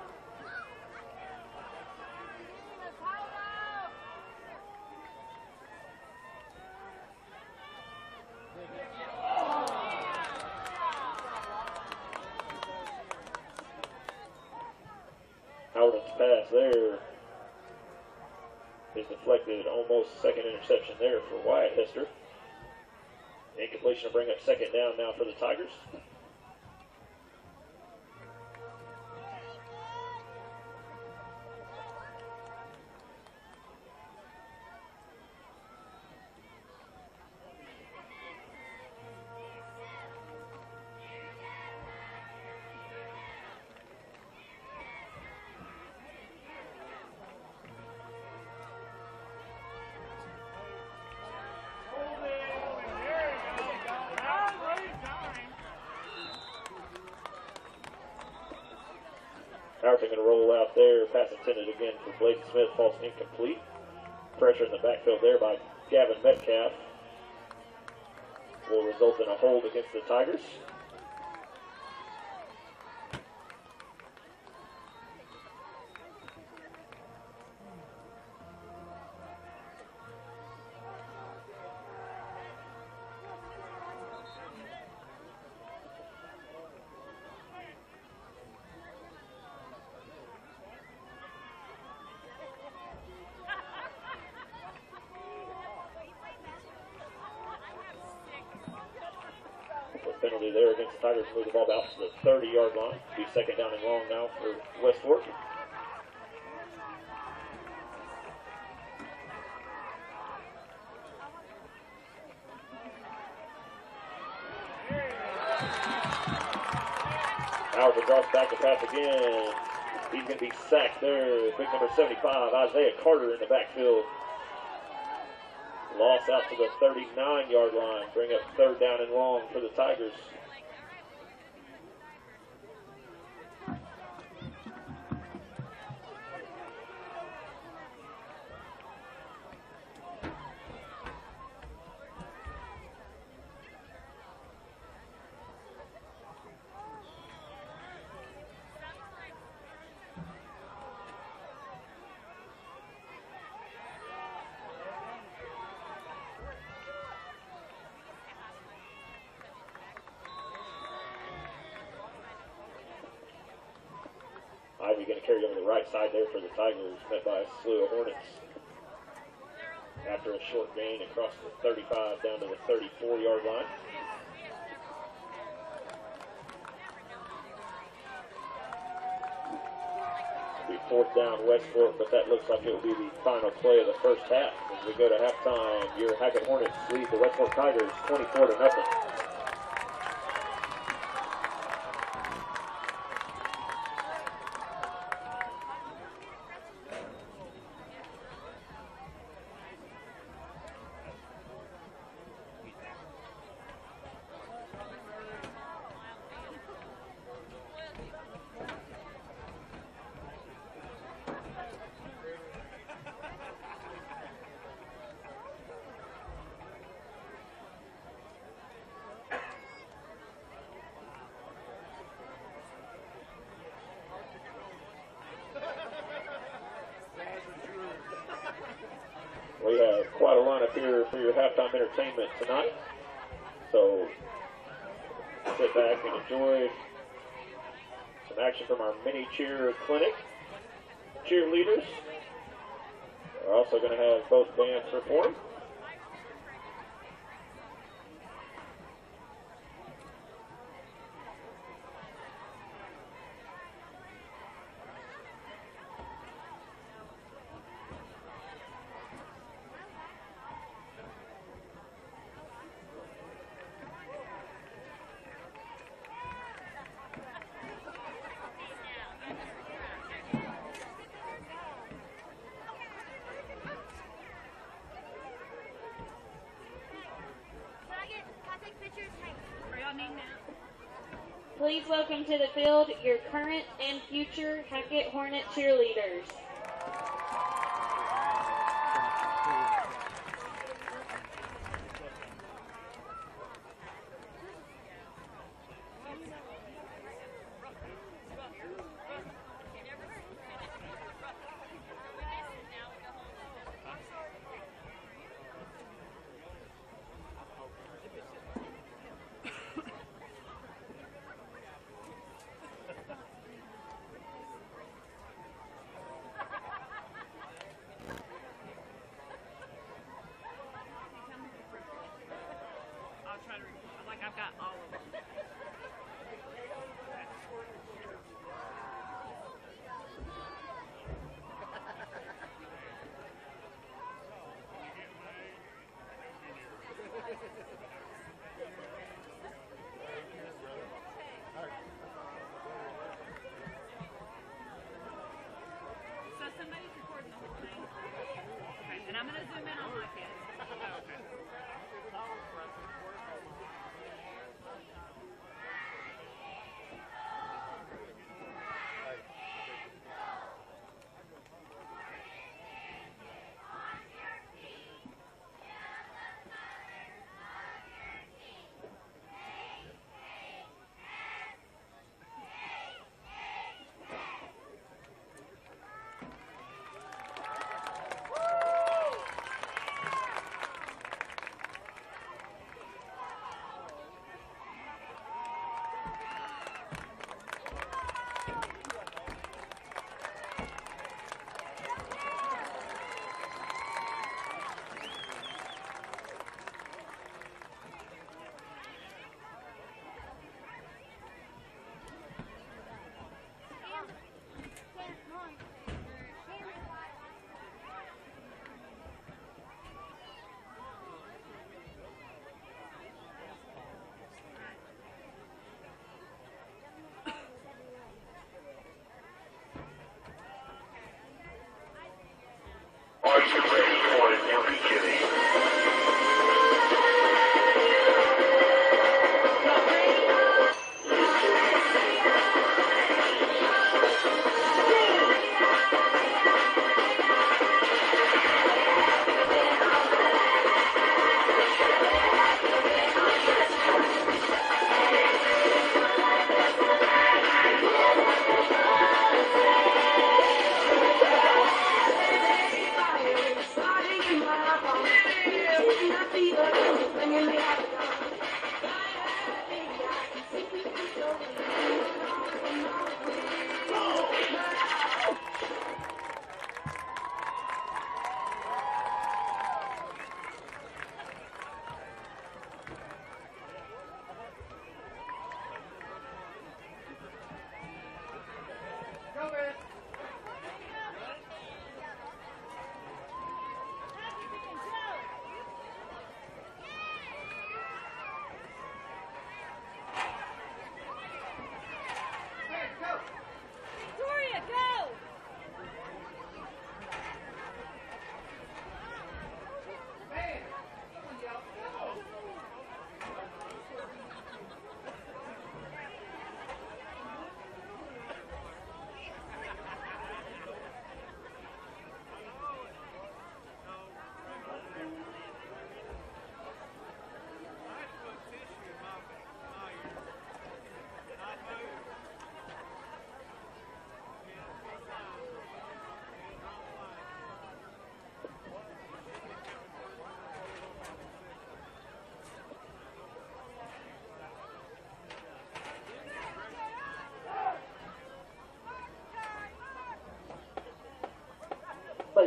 Howard's pass there is deflected, almost second interception there for Wyatt Hester. Incompletion to bring up second down now for the Tigers. Howard's going to roll out there. Pass intended again for Bladen Smith. Falls incomplete. Pressure in the backfield there by Gavin Metcalf will result in a hold against the Tigers. Penalty there against the Tigers. Move the ball out to the thirty yard line. Be second down and long now for Westport. Howard draws back to pass again. He's going to be sacked there. Big number seventy-five, Isaiah Carter in the backfield. Loss out to the thirty-nine yard line. Bring up third down and long for the Tigers. Ivy going to carry over the right side there for the Tigers, met by a slew of Hornets. After a short gain across the thirty-five down to the thirty-four yard line. Be fourth down Westport, but that looks like it will be the final play of the first half. As we go to halftime, your Hackett Hornets lead the Westport Tigers twenty-four to nothing. cheerleader for your halftime entertainment tonight. So sit back and enjoy some action from our mini cheer clinic. Cheerleaders are also going to have both bands perform. Please welcome to the field your current and future Hackett Hornet cheerleaders. I've got all of them. So somebody's recording the whole thing? Okay, and I'm going to zoom in on my kids. Oh, okay.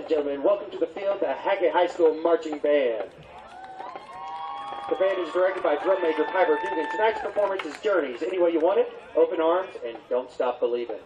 and gentlemen, welcome to the field, the Hackett High School Marching Band. The band is directed by drum major Piper Dugan. Tonight's performance is Journeys, Any Way You Want It, Open Arms, and Don't Stop Believing.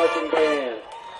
Marching Band.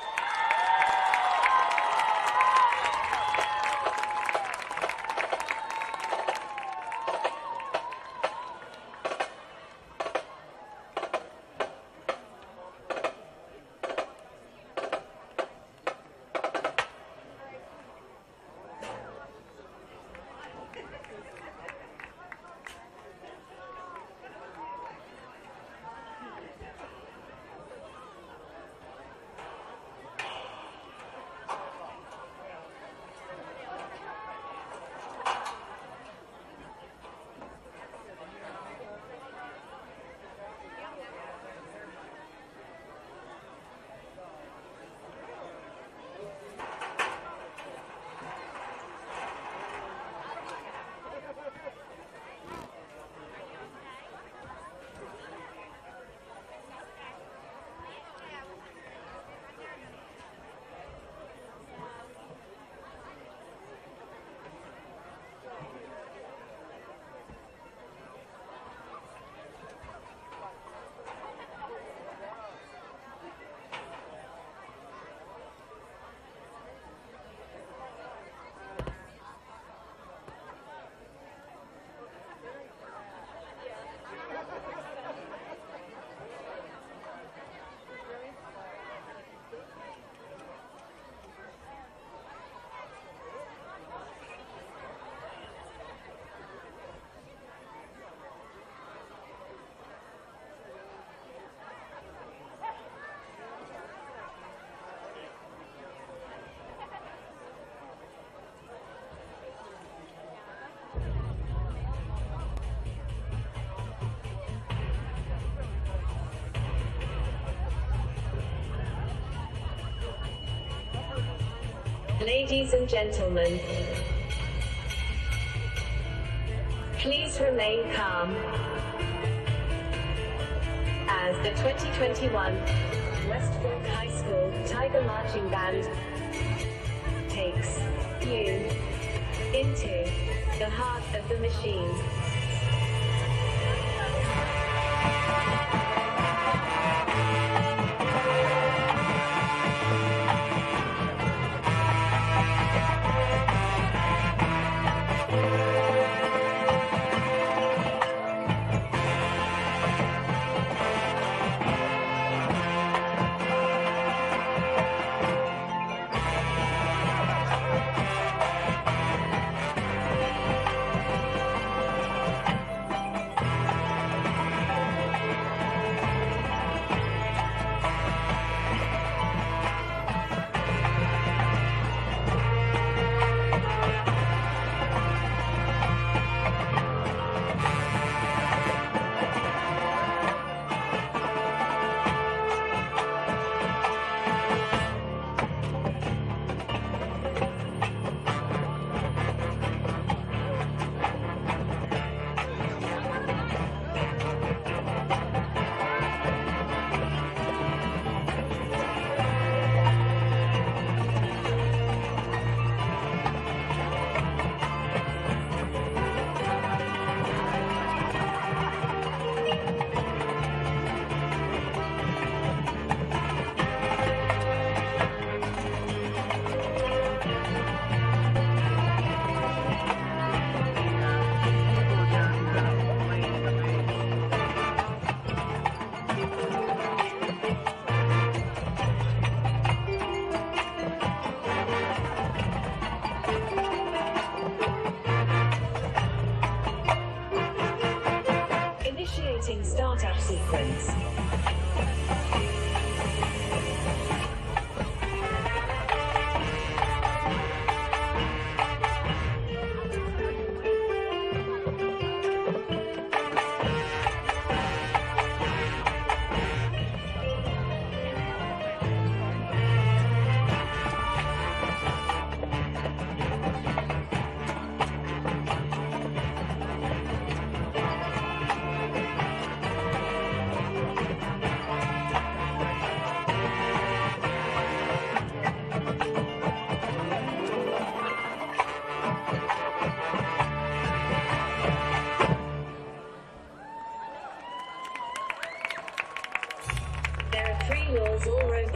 Ladies and gentlemen, please remain calm as the twenty twenty-one West Fork High School Tiger Marching Band takes you into the heart of the machine.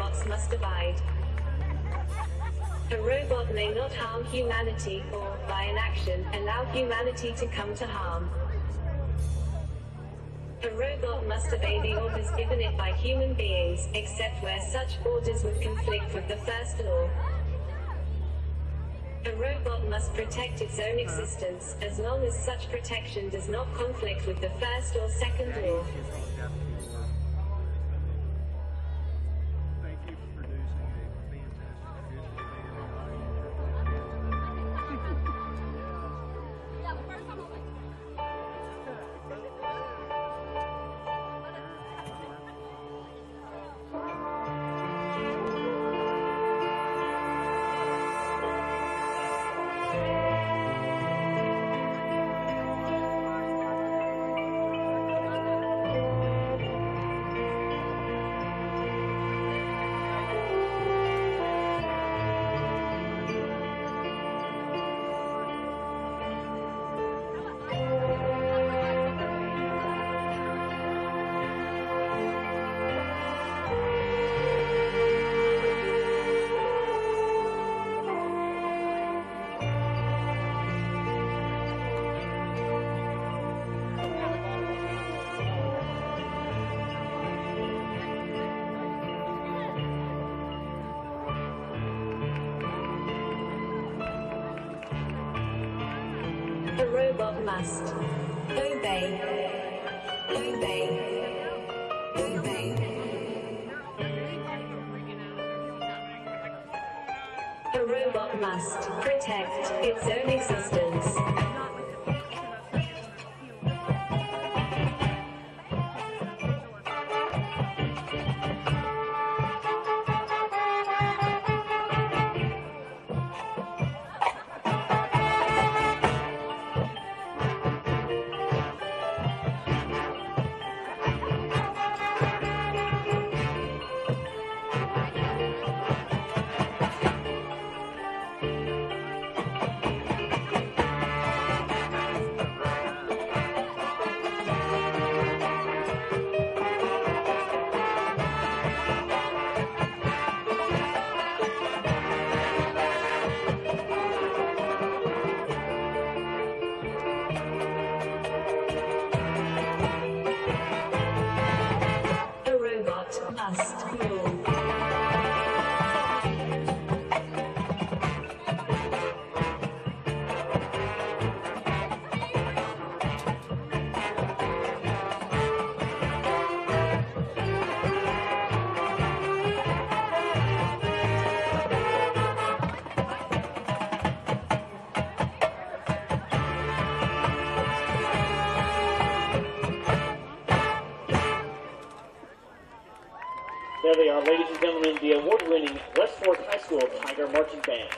robots must abide. A robot may not harm humanity or, by inaction, allow humanity to come to harm. A robot must obey the orders given it by human beings, except where such orders would conflict with the first law. A robot must protect its own existence, as long as such protection does not conflict with the first or second law. Thank you for producing a fantastic visual A robot must obey, obey, obey. A robot must protect its own existence. Must rule. There they are, ladies and gentlemen, the award-winning West Fork High School Tiger Marching Band.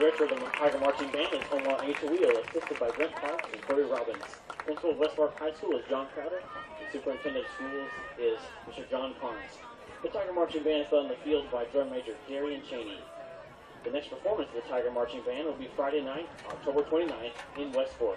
Director of the Tiger Marching Band is Omar Wheel, assisted by Brent Parks and Corey Robbins. Principal of West Fork High School is John Crowder, and Superintendent of Schools is Mister John Carnes. The Tiger Marching Band is led on the field by Drum Major Darian Cheney. The next performance of the Tiger Marching Band will be Friday night, October twenty-ninth, in West Fork.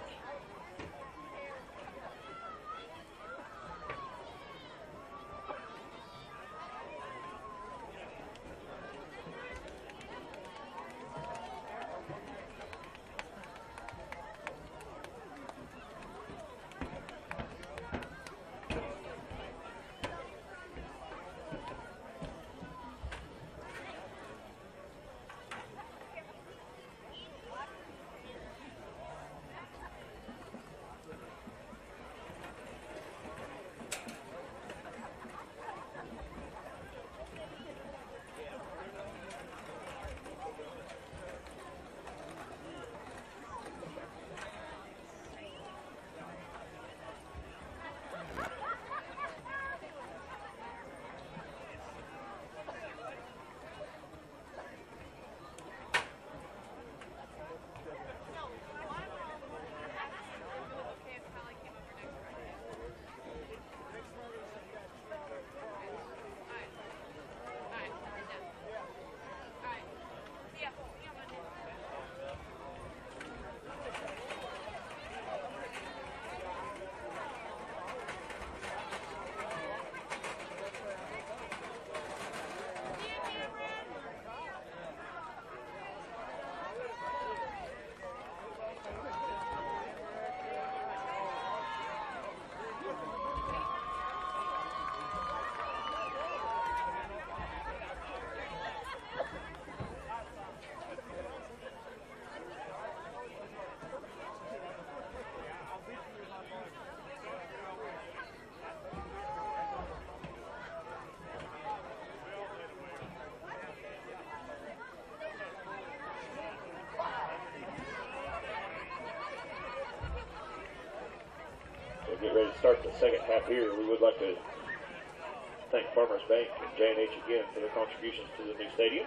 Get ready to start the second half here. We would like to thank Farmers Bank and J and H again for their contributions to the new stadium.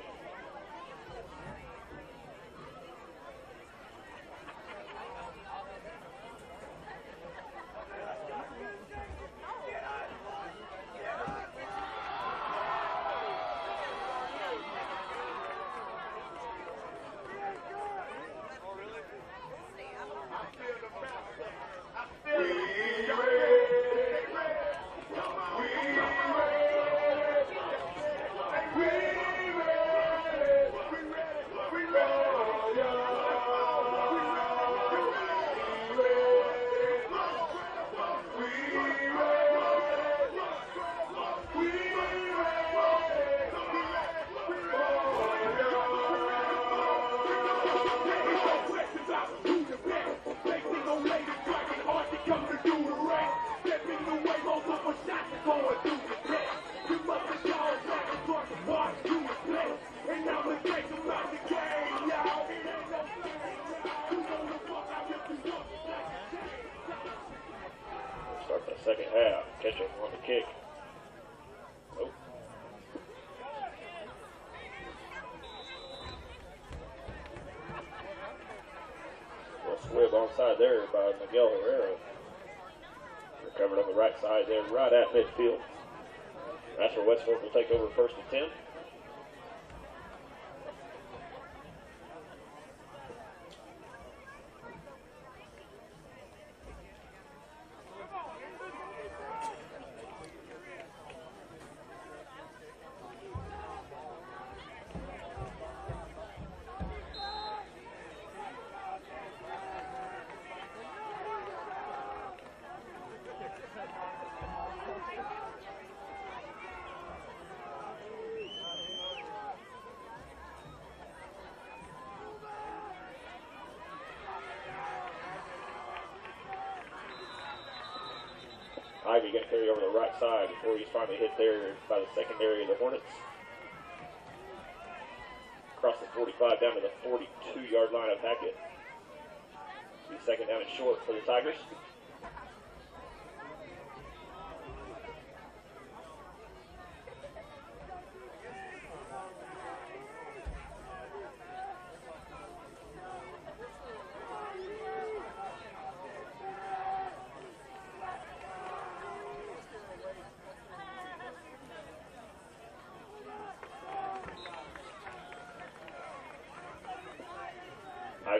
Second half, Ketchum on the kick. Nope. Well, squib onside there by Miguel Herrera. Recovered on the right side there, right at midfield. That's where West Fork will take over first and ten. Ivy going to carry over the right side before he's finally hit there by the secondary of the Hornets. Across the forty-five down to the forty-two yard line of Hackett. Be second down and short for the Tigers.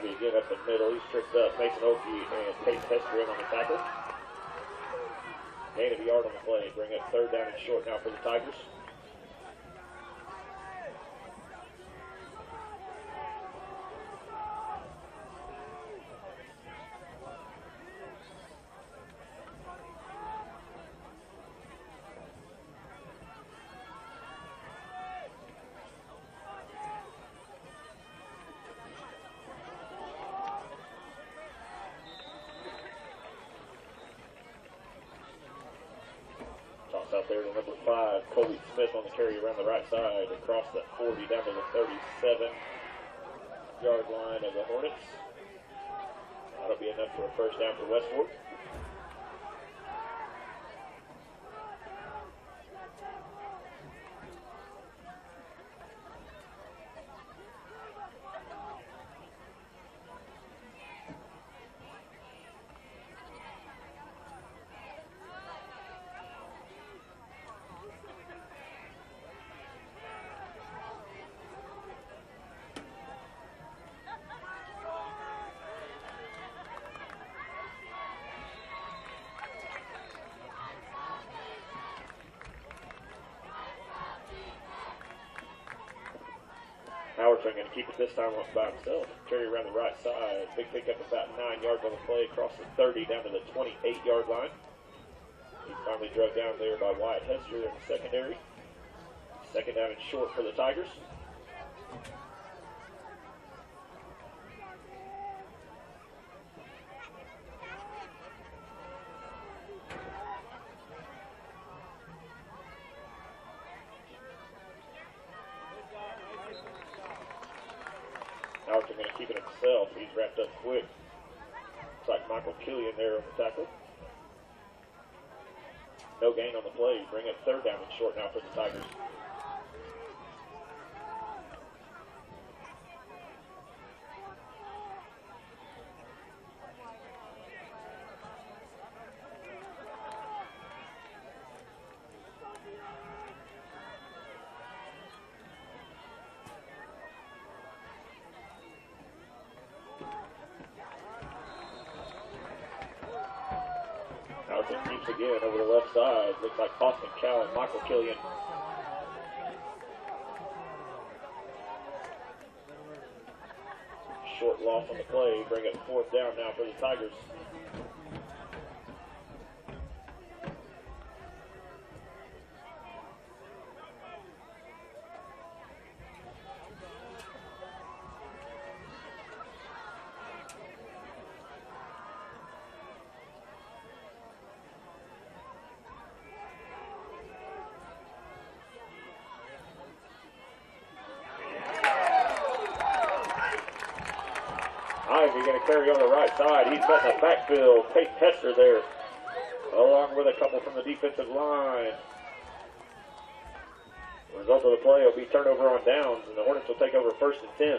be again up the middle. He's tricked up Mason Oakey and Peyton Hester in on the tackle. Gain of a yard on the play. Bring up third down and short now for the Tigers. Out there to number five, Colby Smith on the carry around the right side, across the forty down to the thirty-seven yard line of the Hornets. That'll be enough for a first down for Westport. Howardson going to keep it this time by himself. Carry around the right side. Big pickup about nine yards on the play. Across the thirty down to the twenty-eight yard line. He's finally drugged down there by Wyatt Hester in the secondary. Second down and short for the Tigers. Howardson going to keep it himself. He's wrapped up quick. Looks like Michael Killian there on the tackle. No gain on the play. Bring up third down and short now for the Tigers. Keeps again over the left side. Looks like Austin Cow and Michael Killian. Short loss on the play. Bring it fourth down now for the Tigers. Ivy going to carry on the right side. He's got in the backfield. Peyton Hester there, along with a couple from the defensive line. The result of the play will be turnover on downs, and the Hornets will take over first and ten.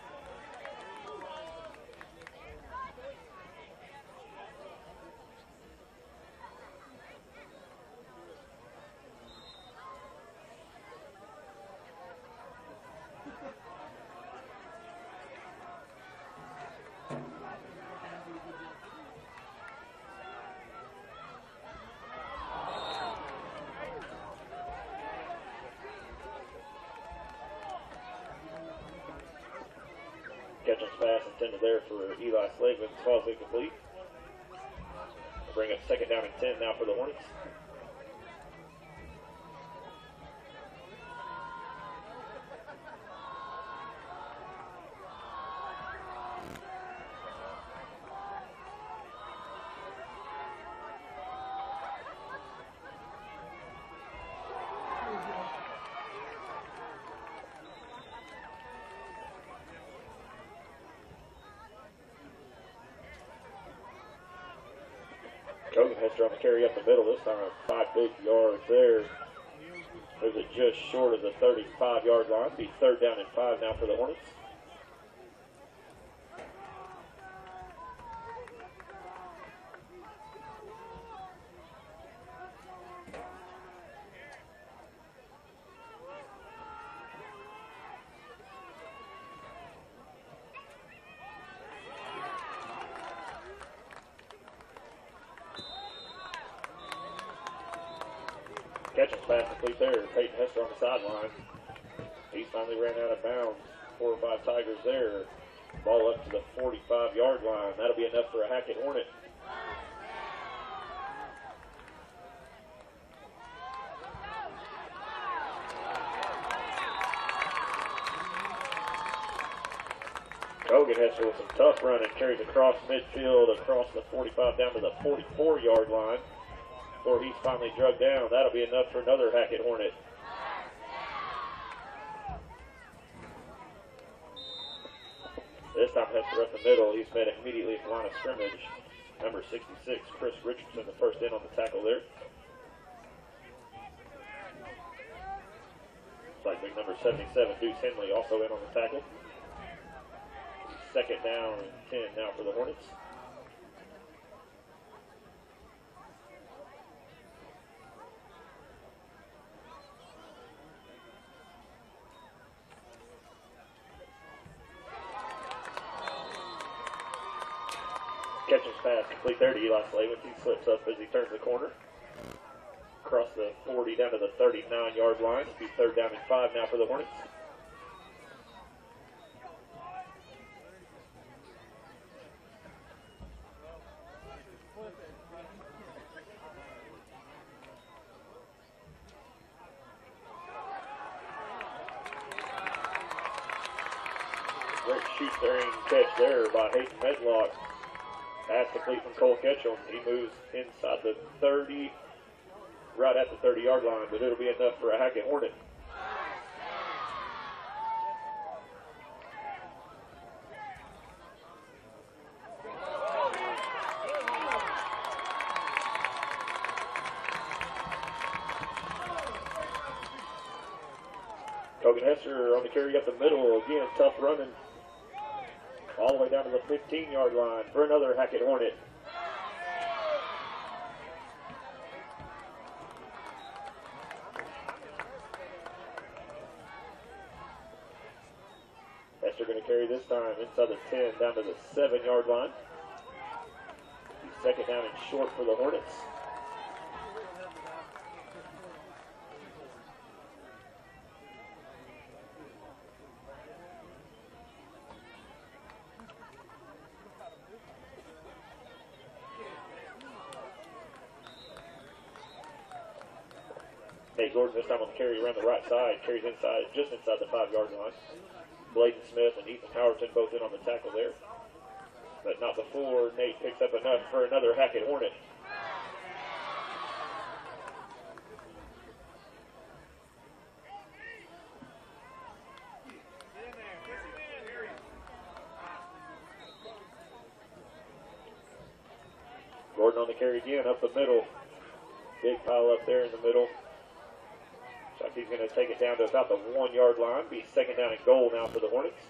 Catch-up pass intended there for Eli Slavin. Falls incomplete. Bring up second down and ten now for the Hornets. Hester on the carry up the middle this time. Five big yards there. Moves it just short of the thirty-five yard line. Be third down and five now for the Hornets. Catches pass complete there. Peyton Hester on the sideline. He finally ran out of bounds. Four or five Tigers there. Ball up to the forty-five yard line. That'll be enough for a Hackett Hornet. Kogan Hester with some tough running. Carries across midfield, across the forty-five down to the forty-four yard line. Before he's finally drugged down. That'll be enough for another Hackett Hornet. This time Hester up the middle. He's met immediately at the line of scrimmage. Number sixty-six, Chris Richardson, the first in on the tackle there. Looks like big number seventy-seven, Deuce Henley, also in on the tackle. Second down and ten now for the Hornets. Catches pass complete there to Eli Slavens. He slips up as he turns the corner. Across the forty down to the thirty-nine yard line. It'll be third down and five now for the Hornets. Great shoot-bearing catch there by Hayden Medlock. Pass complete from Cole Ketchum. He moves inside the thirty, right at the thirty yard line, but it'll be enough for a Hackett Hornet. Kogan Hester on the carry up the middle. Again, tough running. All the way down to the fifteen yard line for another Hackett Hornet. Hester going to carry this time inside the ten down to the seven yard line. Second down and short for the Hornets. Nate Gordon this time on the carry around the right side. Carries inside, just inside the five yard line. Bladen Smith and Ethan Howerton both in on the tackle there. But not before Nate picks up enough for another Hackett Hornet. Gordon on the carry again, up the middle. Big pile up there in the middle. Looks like he's going to take it down to about the one yard line. Be second down and goal now for the Hornets.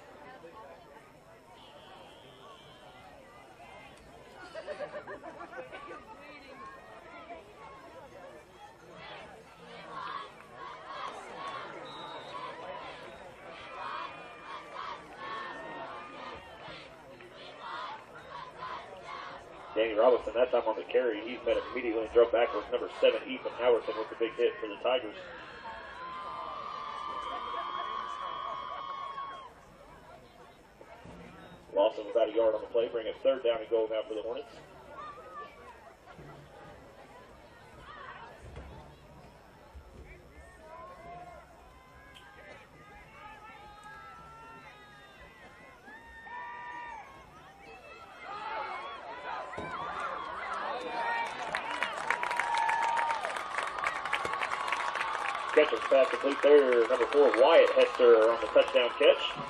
Danny Robinson, that time on the carry, he's met immediately and drove backwards. Number seven, Ethan Howerton with the big hit for the Tigers. Loss of about a yard on the play, bring it third down and goal now for the Hornets. Catcher's pass complete there. Number four, Wyatt Hester on the touchdown catch.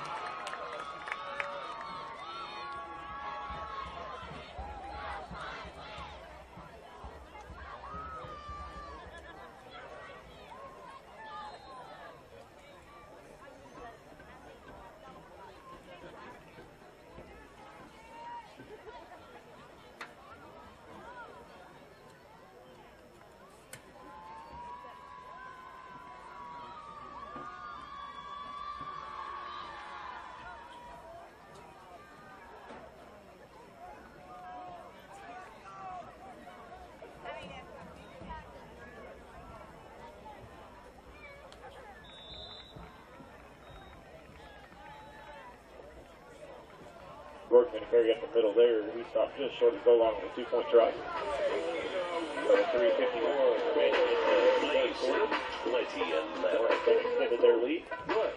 Gordon going to carry up the middle there. He stopped just short of goal line with a two-point try. So three fifty-four expansion in the third quarter. Plenty of Hornets have extended their lead. What?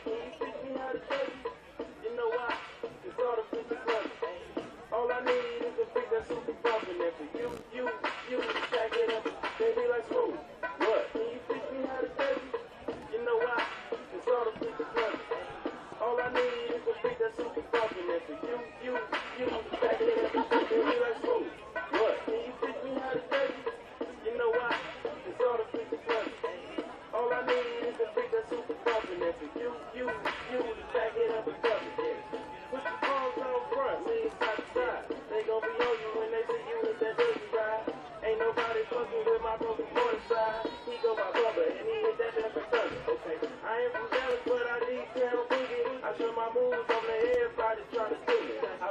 You know why? It's all the fifty plus. All I need is a big that super bumping there for you, you, you. Stack it up, baby, like smooth. What? Can you teach me how to take it? You know why? It's all the fifty plus. All I need is a big that super bumping there for you, you, you. Stack it up, baby, like smooth. What? Can you teach me how to take it? You know why? It's all the fifty plus. All I need is a big that super bumping there for you, you, you. Stack it up and cover it. Put your palms on front, lean side to side. They gon' be on you when they see you with that dirty ride. Ain't nobody fucking with my broken boy side. He go by Bubba and he hit that different thunder. Okay, I ain't from Dallas, but I need town boogie. I show my moves on the everybody trying to do it. I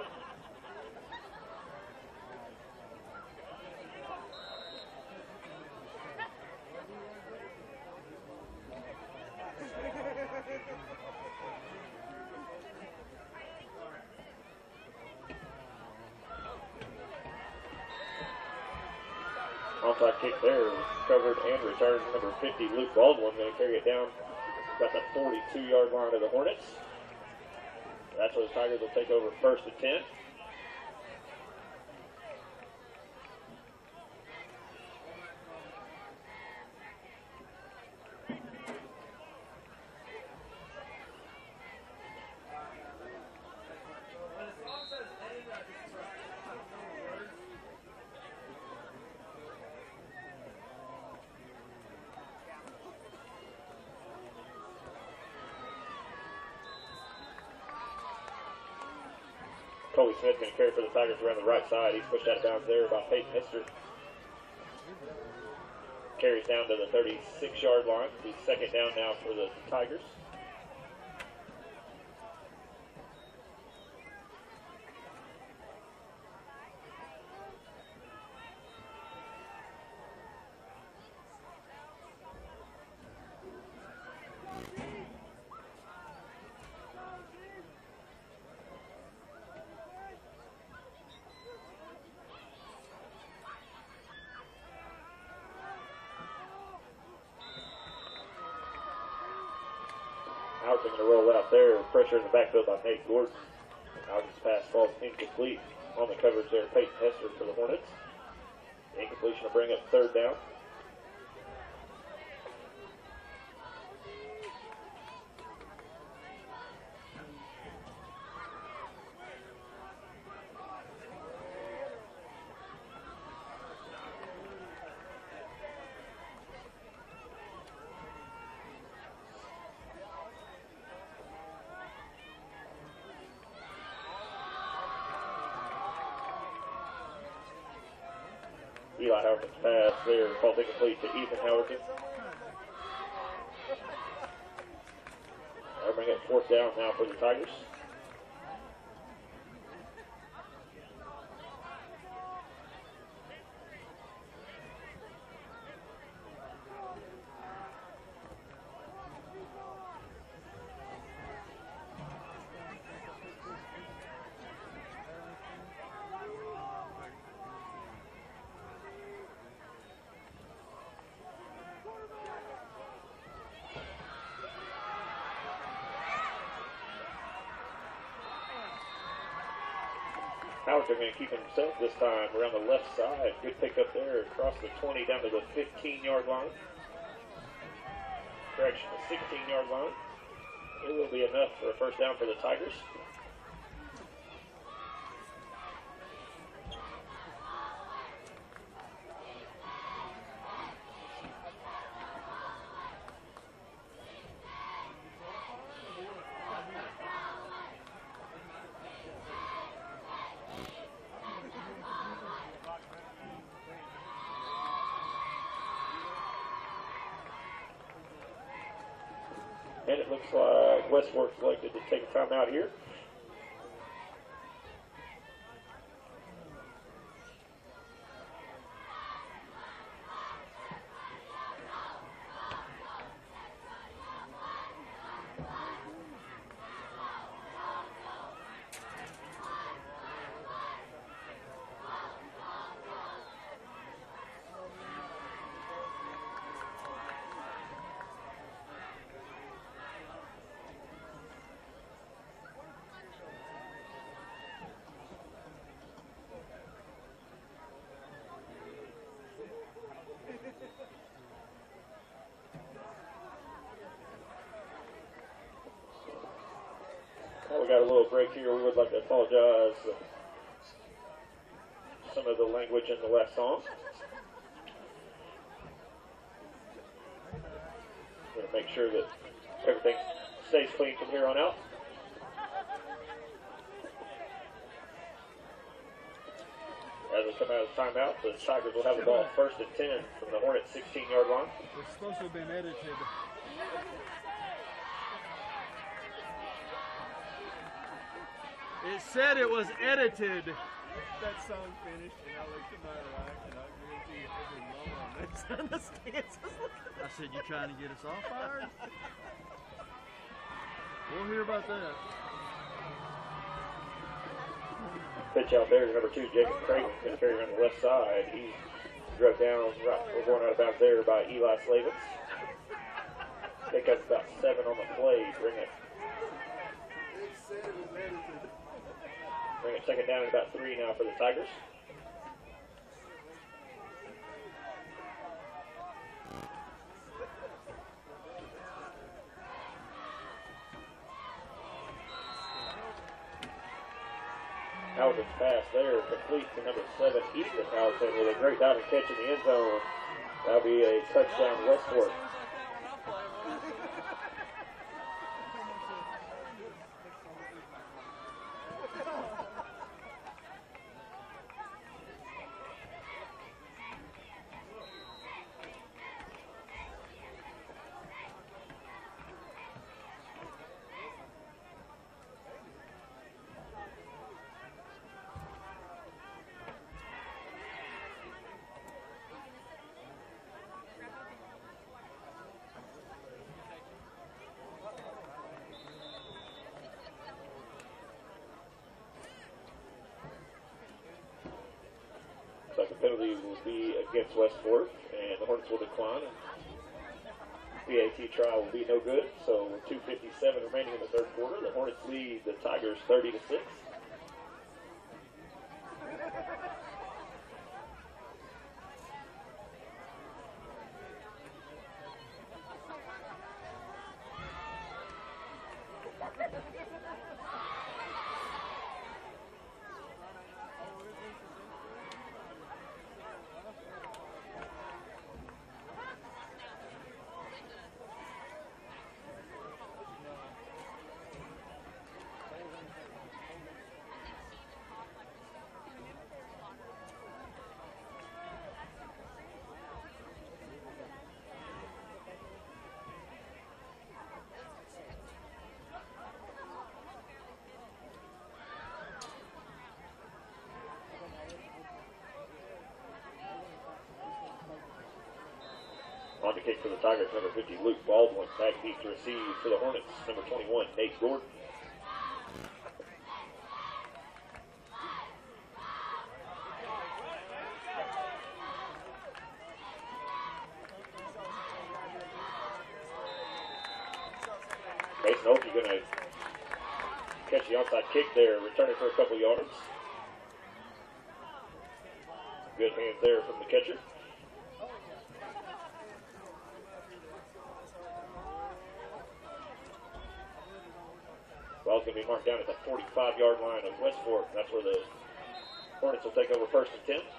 Onside kick there, covered and returned. Number fifty, Luke Baldwin, going to carry it down about the forty-two-yard line of the Hornets. That's where the Tigers will take over first and ten. Colby Smith going to carry for the Tigers around the right side. He's pushed out of bounds there by Peyton Hester. Carries down to the thirty-six-yard line. He's second down now for the Tigers. Howard's going to roll out there. Pressure in the backfield by Nate Gordon. Howard's pass falls incomplete. On the coverage there, Peyton Hester for the Hornets. The incompletion will bring up third down. Eli Howerton's pass there, falls incomplete to Ethan Howerton. They'll bring it fourth down now for the Tigers. Howard's going to keep himself this time around the left side. Good pick up there across the twenty down to the fifteen-yard line. Correction, the sixteen-yard line. It will be enough for a first down for the Tigers. And it looks like Westworth selected to take a timeout here. got a little break here, we would like to apologize for some of the language in the last song. We're going to make sure that everything stays clean from here on out. As we come out of the timeout, the Tigers will have the ball first and ten from the Hornets' sixteen-yard line. It's supposed to have been edited. It said it was edited. That song finished, and I looked at my right, and I guarantee you every mama on that side of the stands was looking. I said, "You trying to get us all fired?" We'll hear about that. Pitch out there to number two, Jacob Creighton, going to carry on the left side. He drove down, right, we're going out of bounds there by Eli Slavens. Pick up about seven on the play, bring it. Bring it second down at about three now for the Tigers. Alvin's pass there, complete to number seven, Ethan Alvin, with a great diving catch in the end zone. That'll be a touchdown Westport. Second penalty will be against Westport, and the Hornets will decline. P A T try will be no good, so with two fifty-seven remaining in the third quarter, the Hornets lead the Tigers thirty to six. On the kick for the Tigers, number fifty, Luke Baldwin. Back deep to receive for the Hornets, number twenty-one, Nate Gordon. Mason Oakey going to catch the onside kick there, returning for a couple yards. Good hands there from the catcher. Ball's going to be marked down at the forty-five-yard line of Westport. That's where the Hornets will take over first and ten.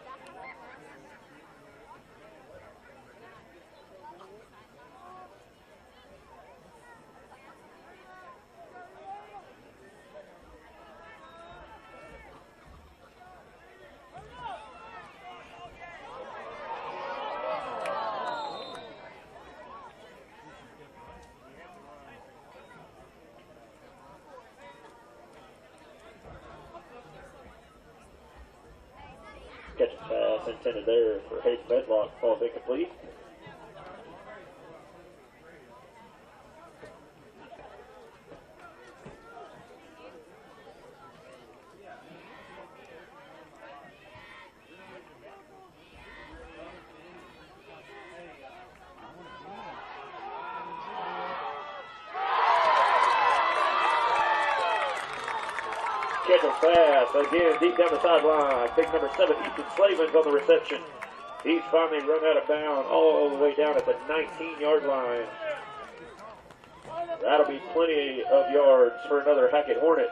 Catch a pass intended there for Hayden Medlock, falls incomplete. Catch a pass again deep down the sideline. Big number seven, Ethan Slavens on the reception. He's finally run out of bounds all the way down at the nineteen-yard line. That'll be plenty of yards for another Hackett Hornet.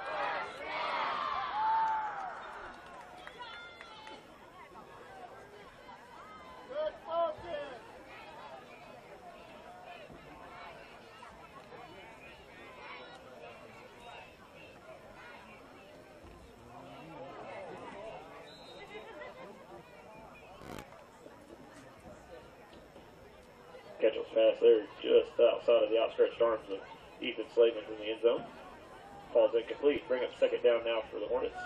Ketchum's pass there just outside of the outstretched arms of Ethan Slavin in the end zone. Ball's incomplete. Bring up second down now for the Hornets.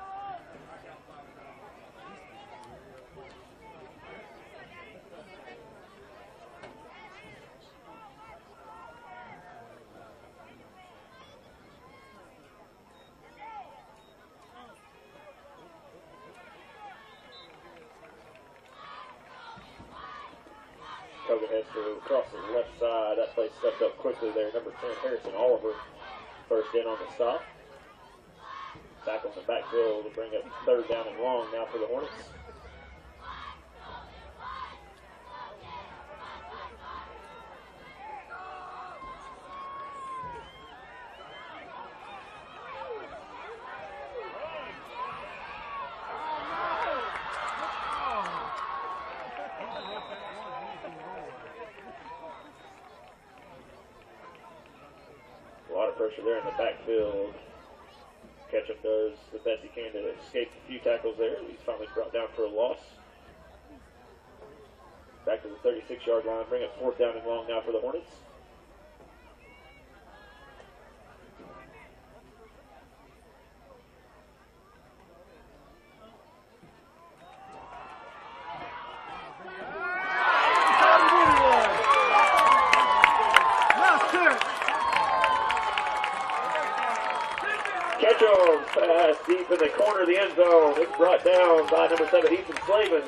Kogan has to cross the left side. That play stepped up quickly there. Number ten, Harrison Oliver, first in on the stop. Tackles the backfield to bring up third down and long now for the Hornets. A lot of pressure there in the backfield. Ketchum does the best he can to escape a few tackles there. He's finally brought down for a loss. Back to the thirty-six yard line. Bring up fourth down and long now for the Hornets. Ketchum's pass deep in the corner of the end zone. It's brought down by number seven, Ethan Slavin.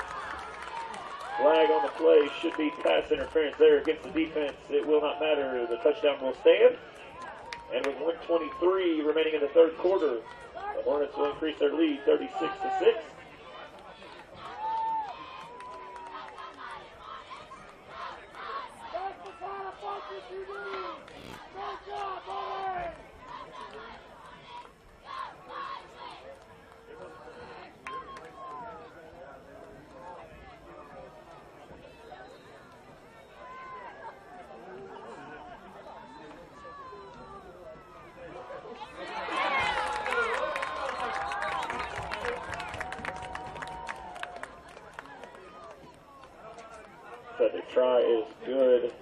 Flag on the play. Should be pass interference there against the defense. It will not matter. The touchdown will stand. And with one twenty-three remaining in the third quarter, the Hornets will increase their lead thirty-six to six. But the try is good.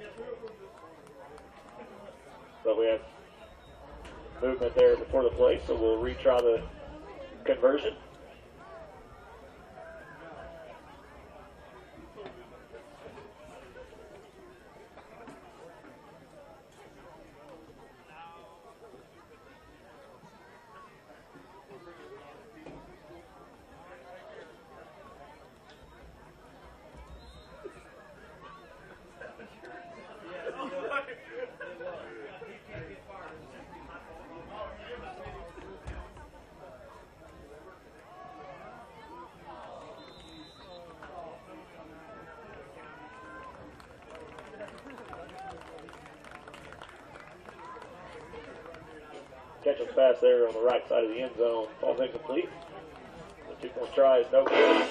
But we have movement there before the play, so we'll retry the conversion. Ketchum's pass there on the right side of the end zone. Ball's incomplete. The two-point try is no good.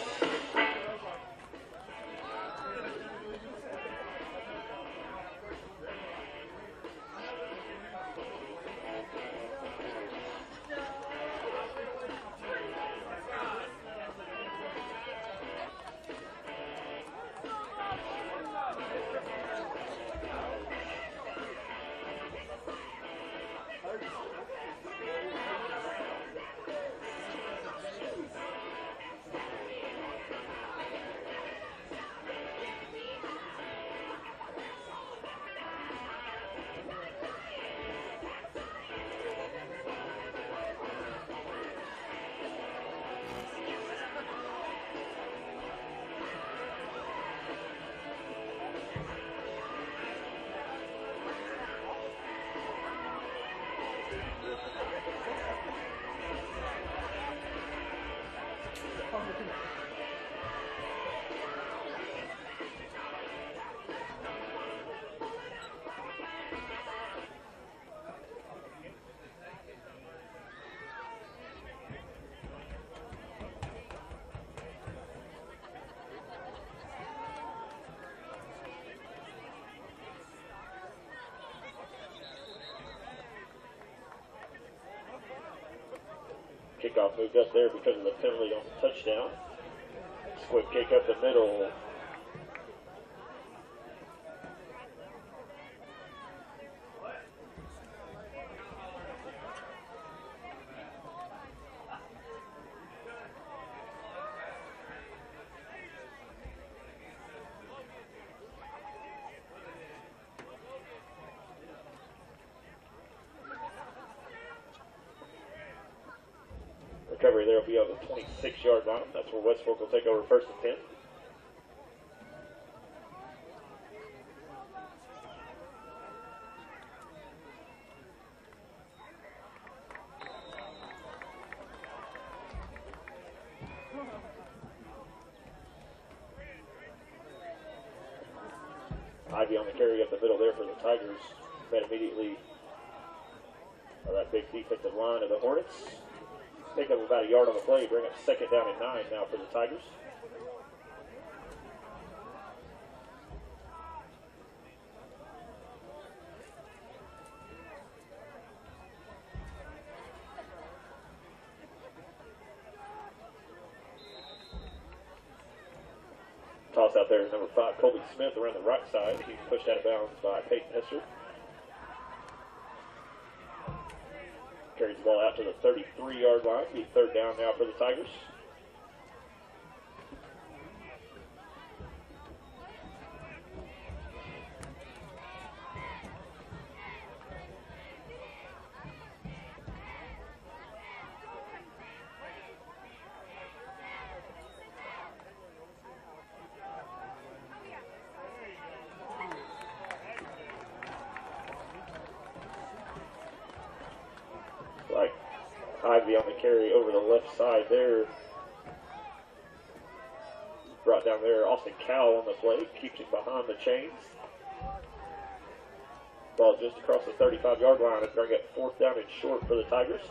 Kickoff moved up there because of the penalty on the touchdown. Quick kick up the middle. Recovery there will be on the twenty-six yard line. That's where West Fork will take over first and ten. Ivy on the carry up the middle there for the Tigers. Met immediately by that big defensive line of the Hornets. Pick up about a yard on the play, bring up second down and nine now for the Tigers. Toss out there to number five, Colby Smith around the right side. He's pushed out of bounds by Peyton Hester. Carries the ball out to the thirty-three yard line. Be third down now for the Tigers. Like Ivy on the carry over the left side there. Brought down there, Austin Cowell on the play, keeps it behind the chains. Ball just across the thirty-five yard line and bring it fourth down and short for the Tigers.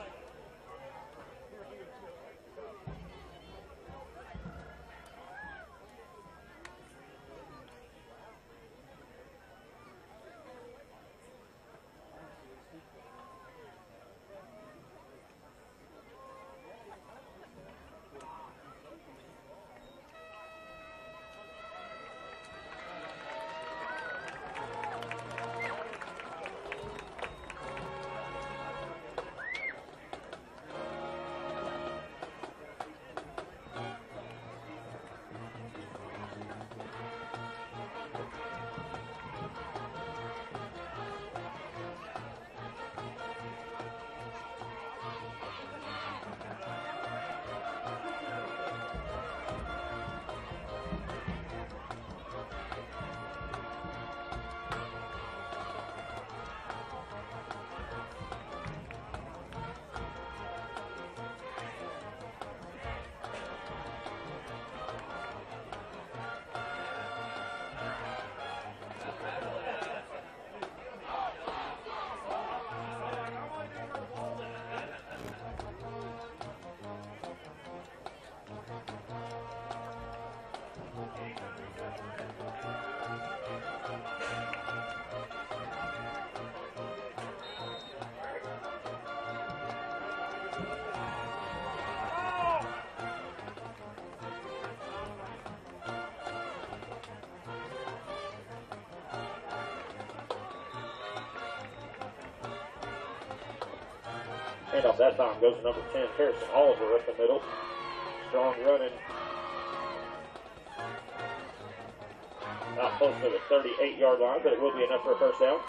Handoff that time goes to number ten, Harrison Oliver up the middle. Strong running. Not close to the thirty-eight yard line, but it will be enough for a first down.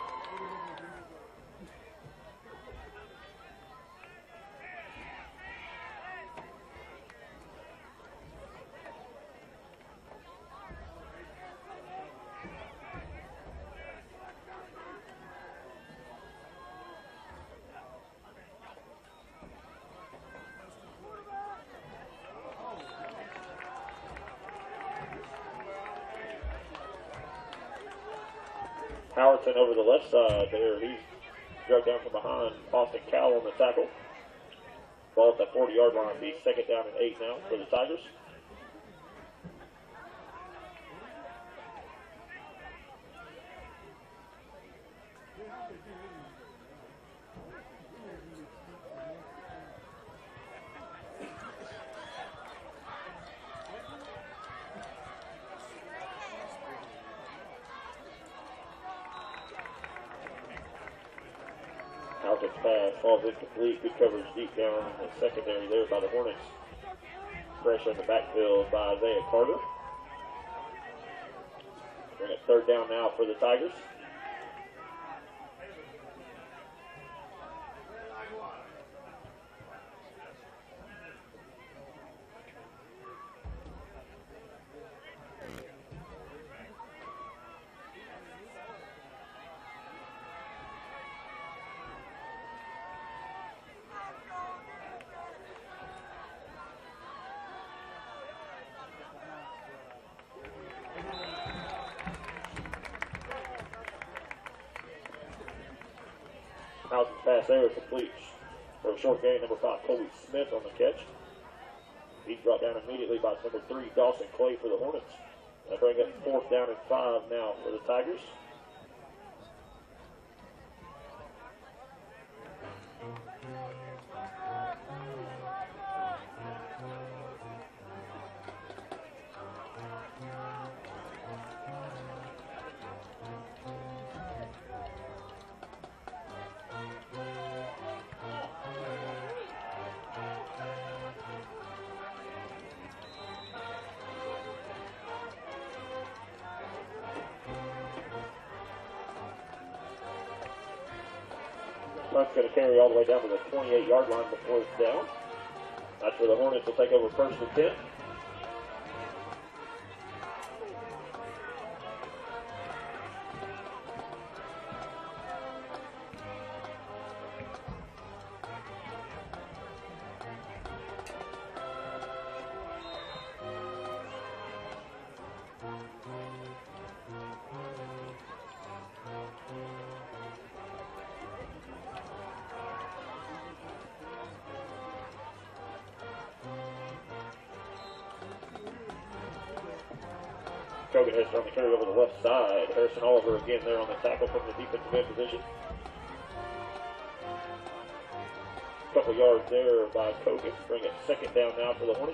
Howardson over the left side there. He's dragged down from behind. Austin Cowell on the tackle. Ball at the forty yard line. Be second down and eight now for the Tigers. Hackett's pass falls incomplete. Good coverage deep down in the secondary there by the Hornets. Pressure in the backfield by Isaiah Carter. Bring it third down now for the Tigers. Housen's pass there is complete for a short gain. Number five, Colby Smith on the catch. He's brought down immediately by number three, Dawson Clay for the Hornets. They bring up fourth down and five now for the Tigers. Punt's going to carry all the way down to the twenty-eight yard line before it's down. That's where the Hornets will take over first and ten. Kogan has on the carry over the left side. Harrison Oliver again there on the tackle from the defensive end position. Couple yards there by Kogan. Bring it second down now for the Hornets.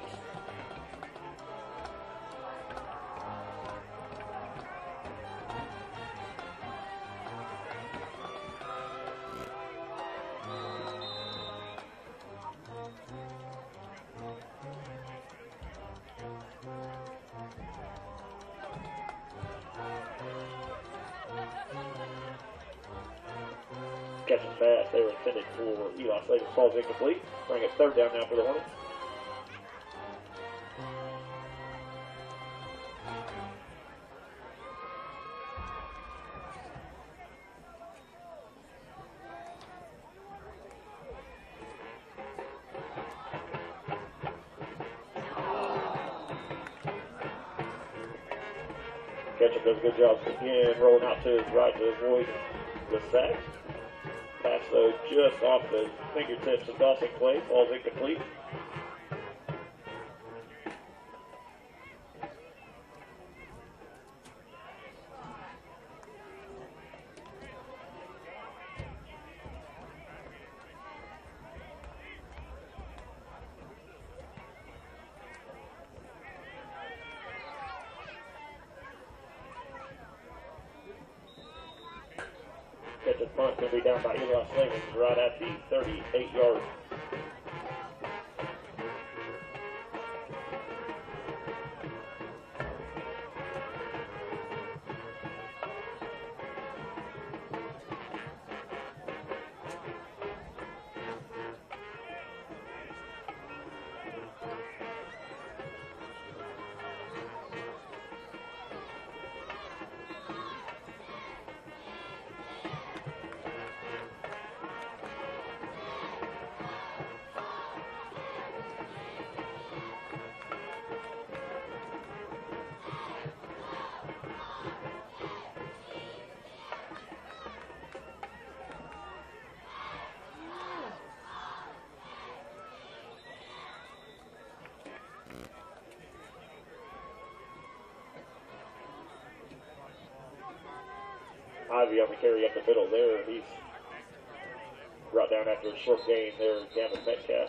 Catching pass, they were intended for Eli Slater. Falls incomplete. Bring it third down now for the Hornets. Ketchum does a good job again, rolling out to his right to avoid the sack. Pass though just off the fingertips of Dawson Clay, falls incomplete. Catching punt going to be down by Eli Slavens right at the thirty-eight yard. Ivy on the carry up the middle there. He's brought down after a short gain there down to Metcalf.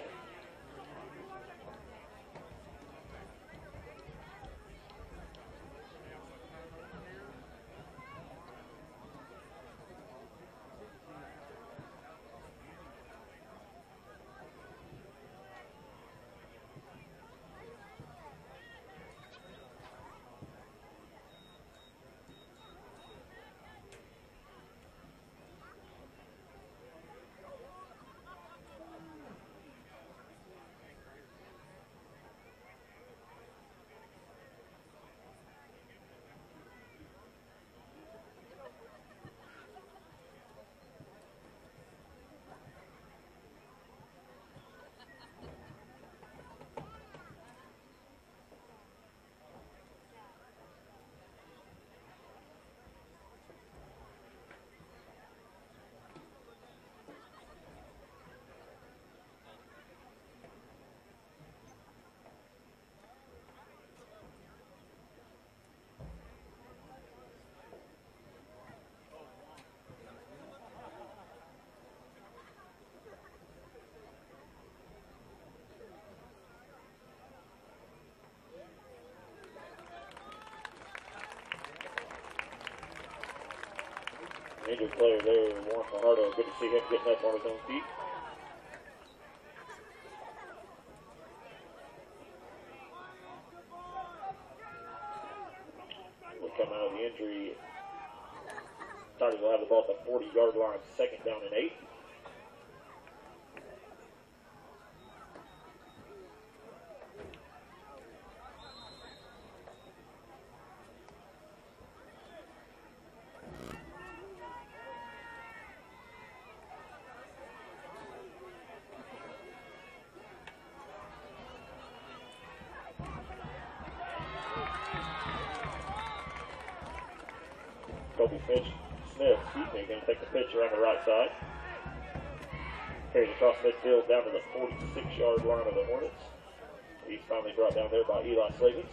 injured player there, Warren Fajardo. Good to see him getting up on his own feet. Will come out of the injury. Tigers will have the ball at the forty-yard line, second down and eight. Kobe Smith, Smith, excuse me, going to take the pitch around the right side. Carries across midfield down to the forty-six-yard line of the Hornets. He's finally brought down there by Eli Slavens.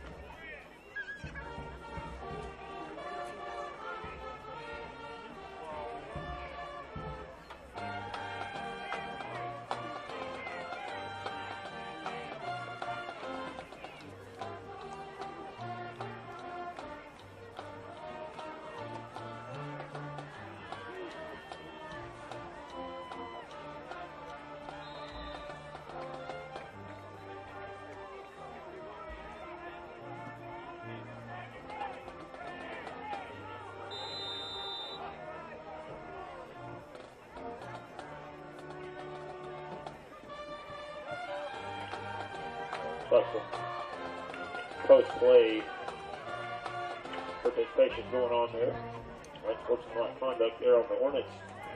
But some post-play participation going on there. Unsportsmanlike conduct there on the Hornets.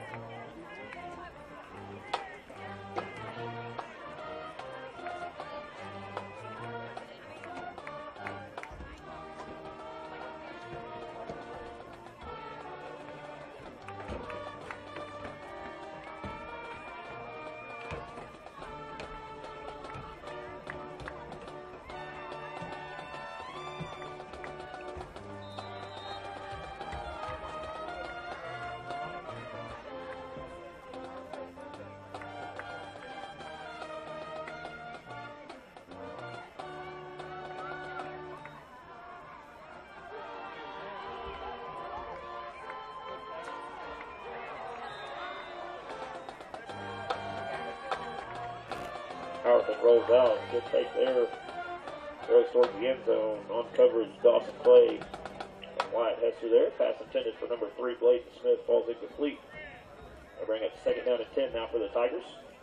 Harrison rolls out, good take there, throws towards the end zone, on coverage Dawson Clay and Wyatt Hester there, pass intended for number three, Bladen Smith, falls incomplete. They bring up second down and ten now for the Tigers.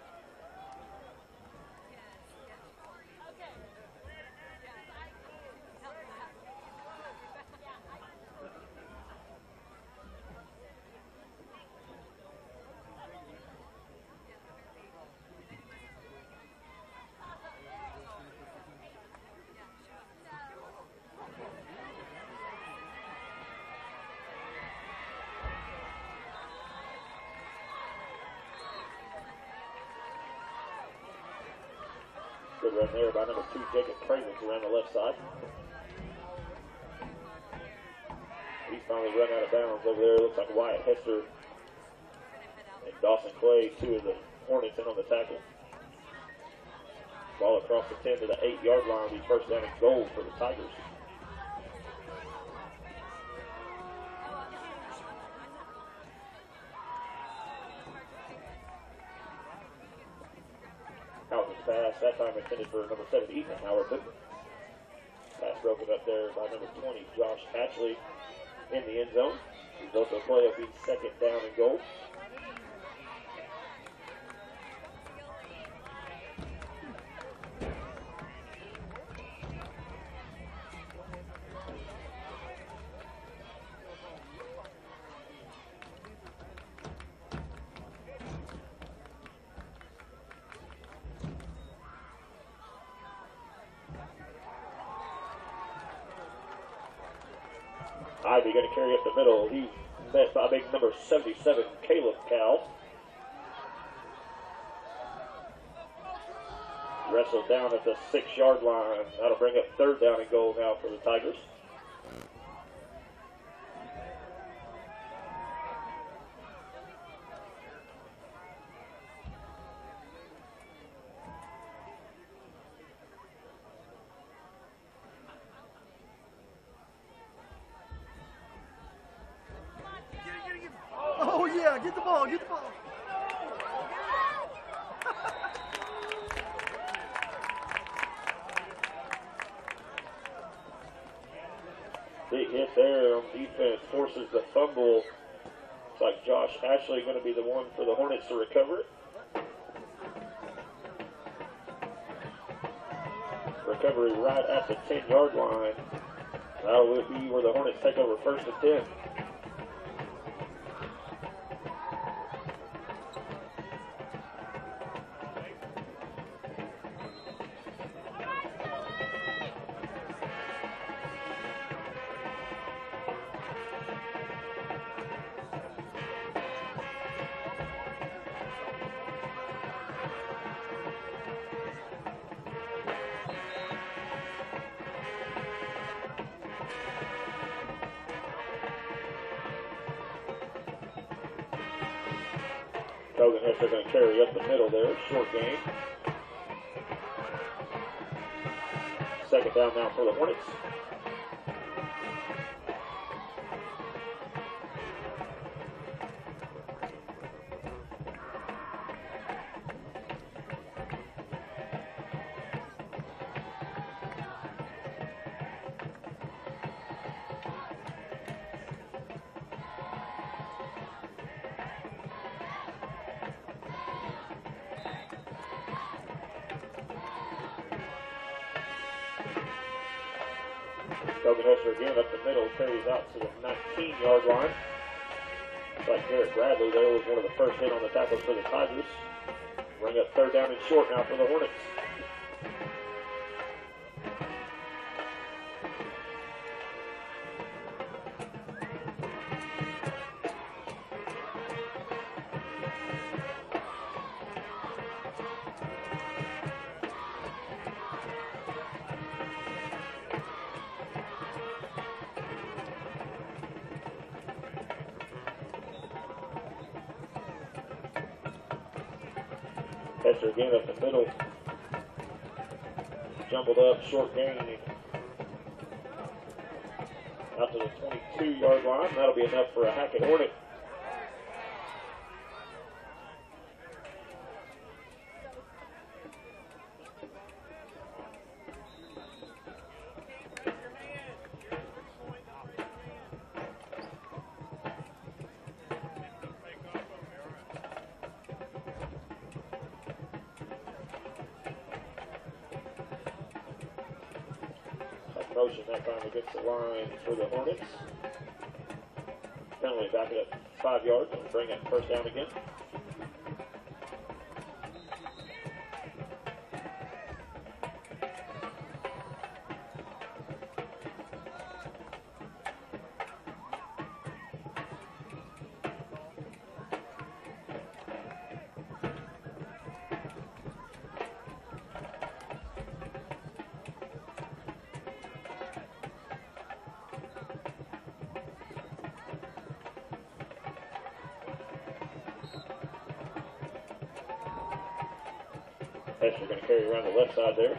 Good run there by number two, Jacob Cravens around the left side. He's finally run out of bounds over there. Looks like Wyatt Hester and Dawson Clay, two of the Hornets, in on the tackle. Ball across the ten to the eight-yard line. Be first down and goal for the Tigers. Howard's pass, that time intended for number seven, Ethan Howard. Pass broken up there by number twenty, Josh Hatchley, in the end zone. He's also play up, be second down and goal. Ivy going to carry up the middle. He's met by big number seventy-seven, Caleb Cal. Wrestled down at the six-yard line. That'll bring up third down and goal now for the Tigers. Get the ball, get the ball. Big hit there on defense, forces the fumble. It's like Josh Ashley going to be the one for the Hornets to recover it. Recovery right at the ten-yard line. That will be where the Hornets take over first and ten. Hogan Hester going to carry up the middle there. Short game. Second down now for the Hornets. Hogan Hester again up the middle, carries out to the nineteen-yard line. Looks like Garrett Bradley there was one of the first in on the tackles for the Tigers. Bring up third down and short now for the Hornets. Hester again up the middle. Jumbled up, short gain. Out to the twenty-two-yard line. That'll be enough for a Hackett Hornet. Motion that time against the line for the Hornets. Penalty back it up five yards and bring it first down again. Hester going to carry around the left side there.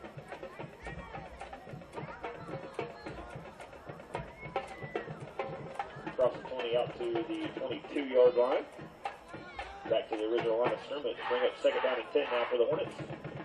Across the twenty out to the twenty-two-yard line. Back to the original line of scrimmage. Bring up second down and ten now for the Hornets.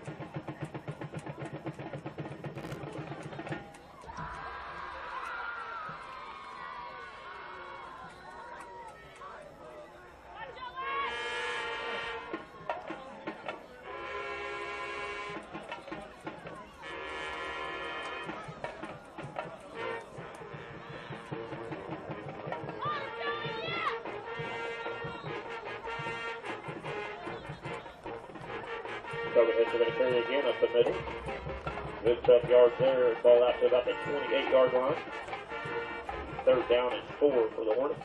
Hogan Hester going to carry again up the middle. Good tough yards there. Ball out to about the twenty-eight-yard line. Third down and four for the Hornets.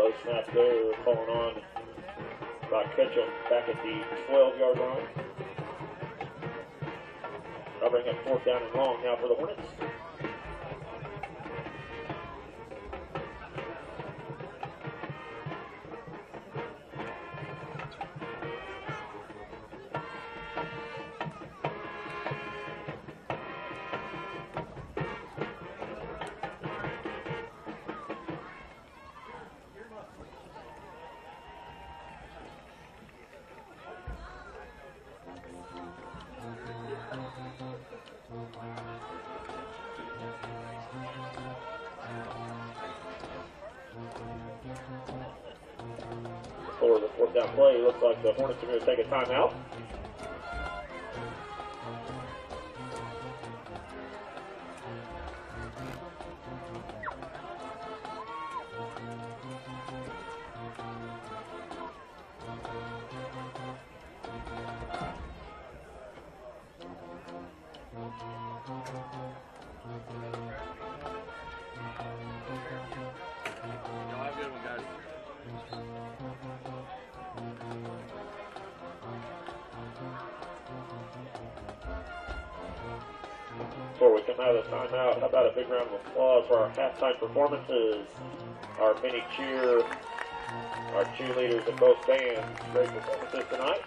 Low snap there, falling on by Ketchum back at the twelve-yard line. I'll bring up fourth down and long now for the Hornets. For the fourth down play, looks like the Hornets are going to take a timeout. Y'all have a good one, guys. Before we come out of the timeout, how about a big round of applause for our halftime performances, our mini cheer, our cheerleaders of both bands. Great performances tonight.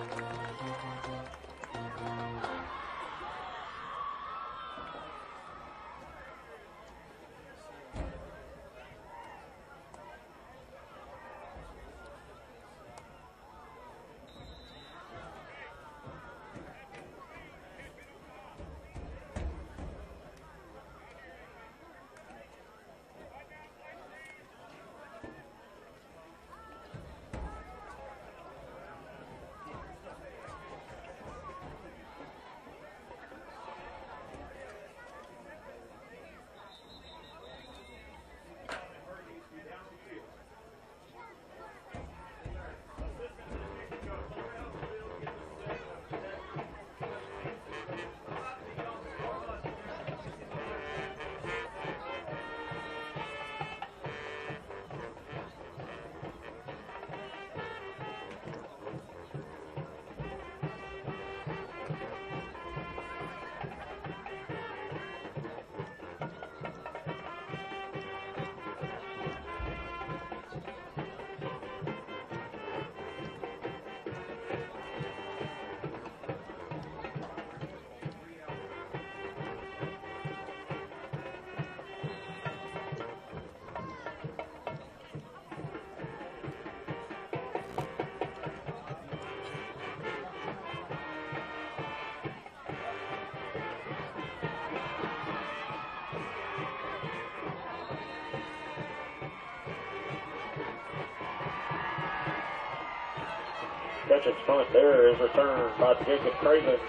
Ketchum's punt there is returned by Jacob Cravens.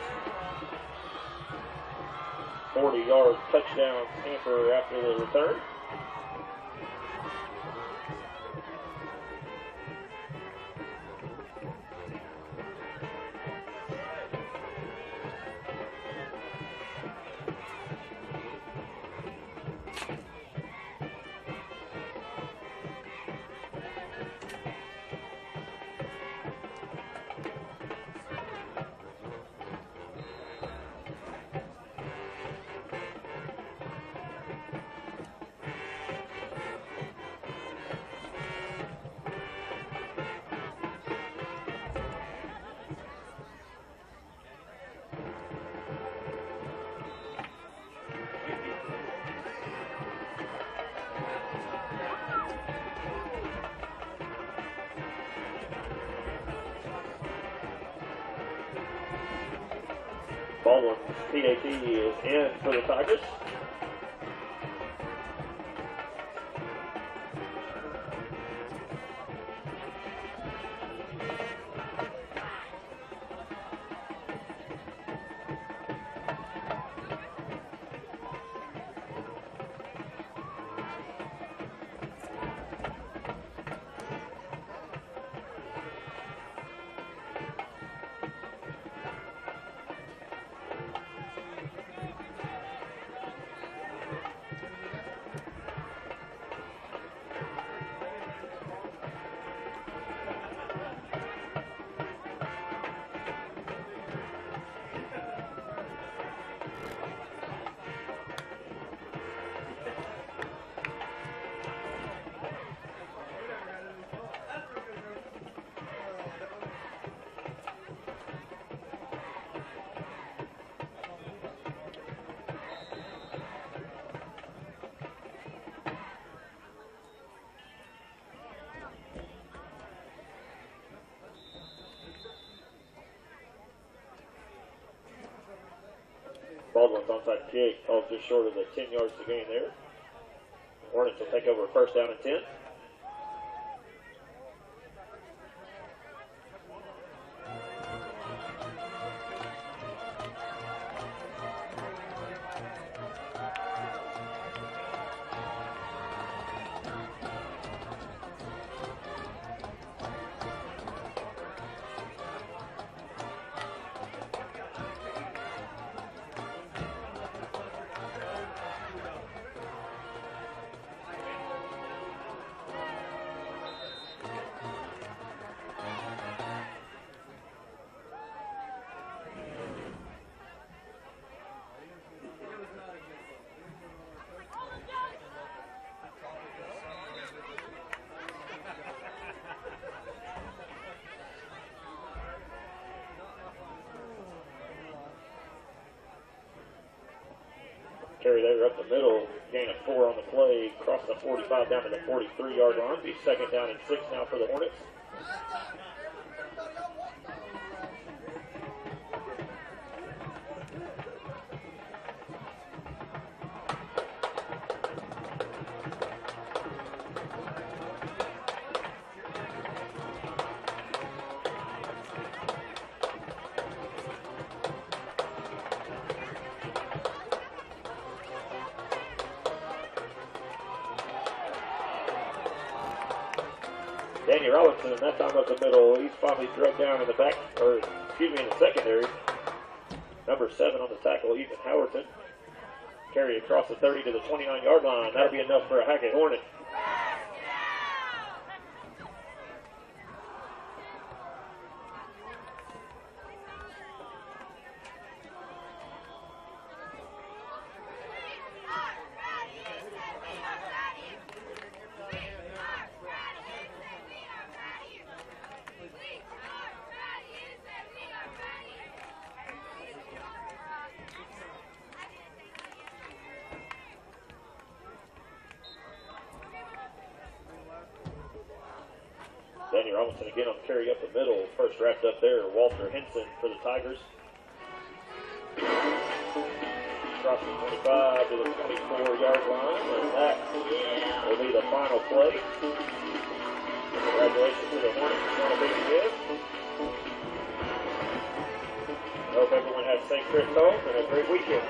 forty-yard touchdown camper after the return. Baldwin's P A T is in for the Tigers. Baldwin's onside kick falls just short of the ten yards to gain there. Hornets will take over first down and ten. Carry there up the middle, gain of four on the play, cross the forty-five down to the forty-three yard line. Be second down and six now for the Hornets. Danny Robinson, that time up the middle, he's finally drugged down in the back, or excuse me, in the secondary. Number seven on the tackle, Ethan Howerton. Carry across the thirty to the twenty-nine yard line. That'll be enough for a Hackett Hornet. Danny Robinson again on the carry up the middle. First wrapped up there, Walter Henson for the Tigers. Crossing twenty-five to the twenty-four yard line, and that will be the final play. Congratulations to the Hornets. It's not a big deal. I hope everyone has safe trips home and a great weekend.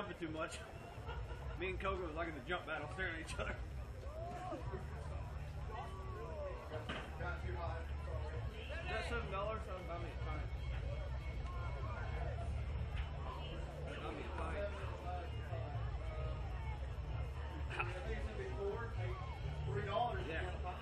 jumping too much. Me and Coco was like in the jump battle, staring at each other. Is that seven dollars? Something about me a pint. Buy me a pint. I think it's gonna be four, three dollars. Yeah.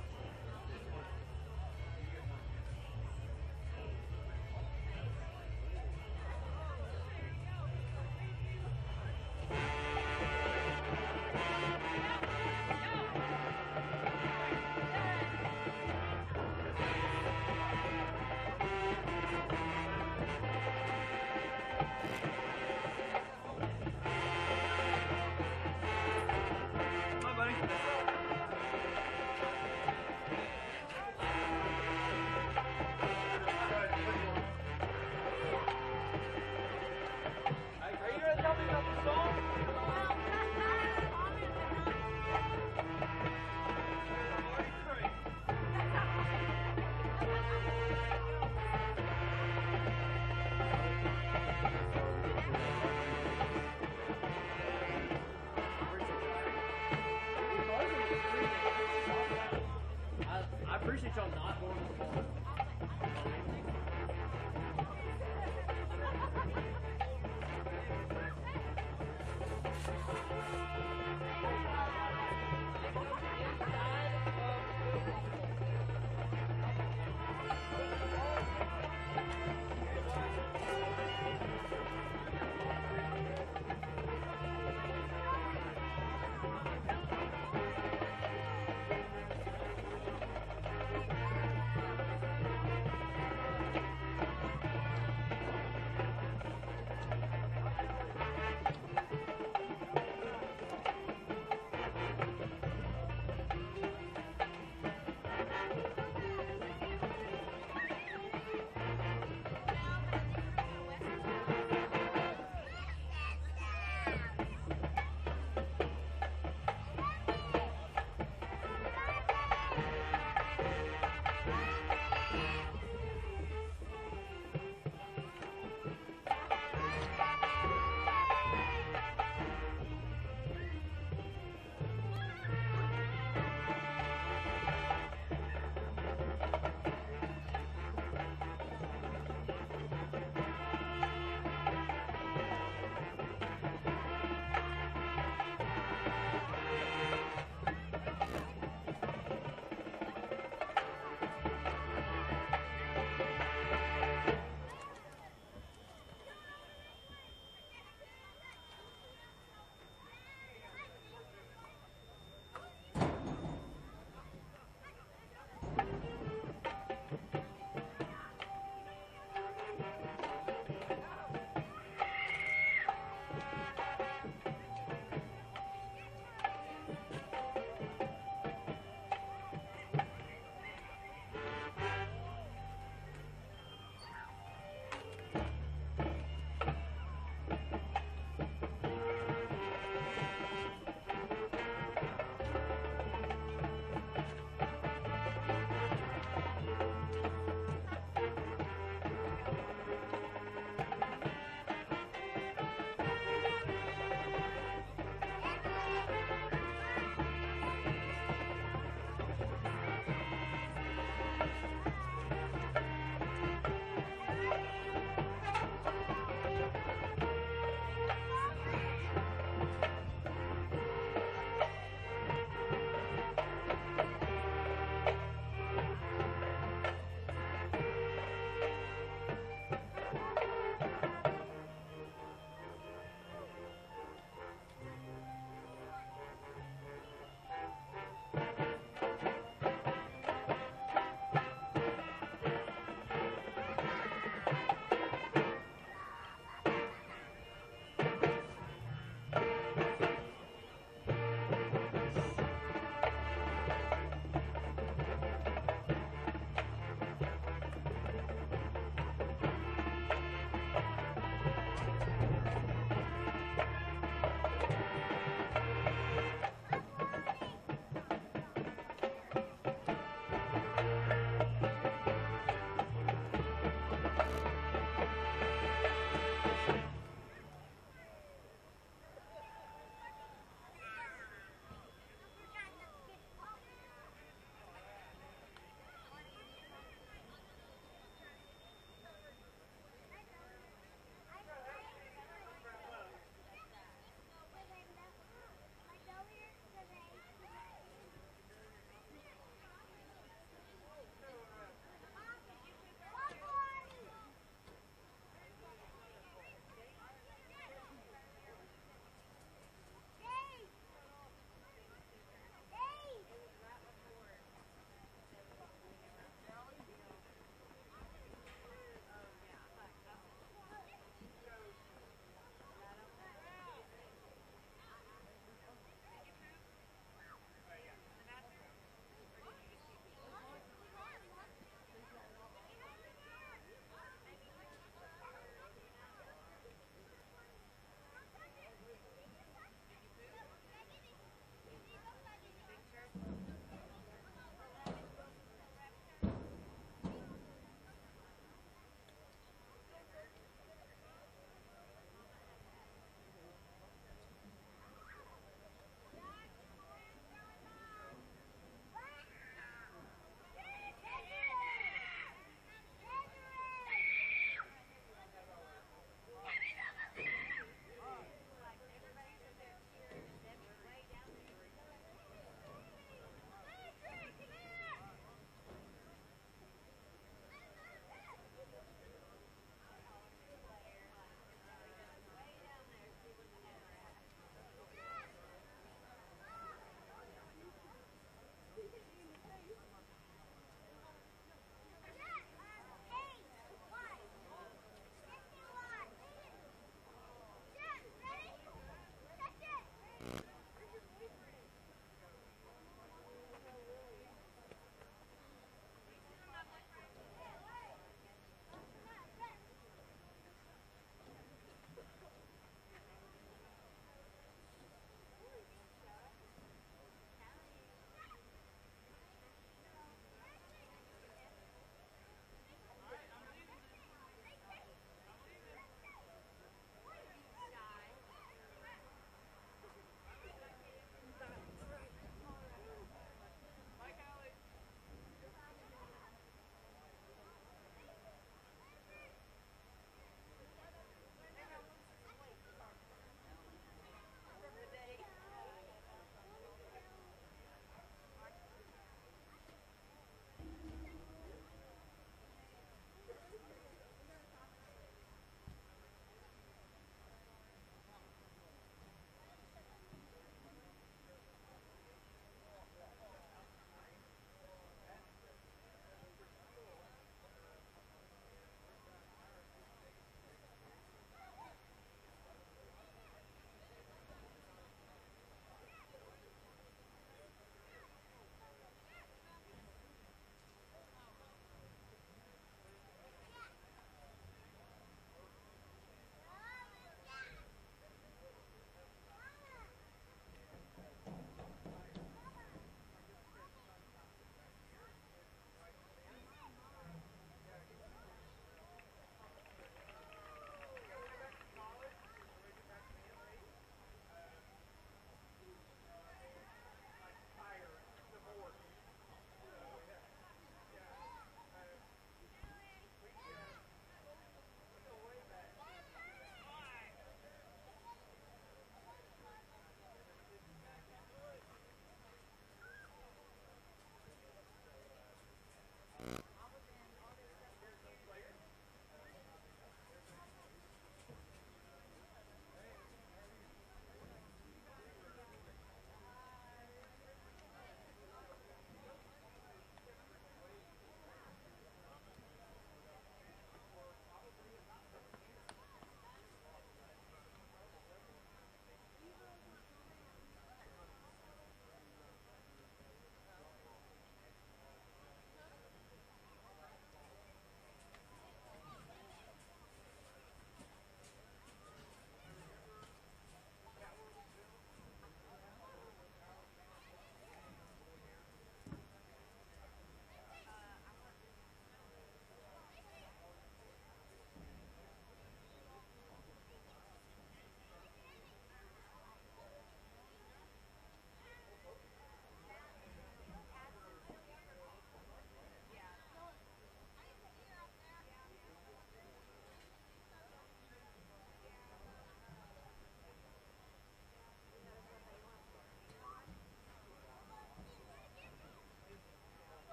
Hi, buddy. Are you gonna tell me about the song? I, I appreciate y'all not going to the bar.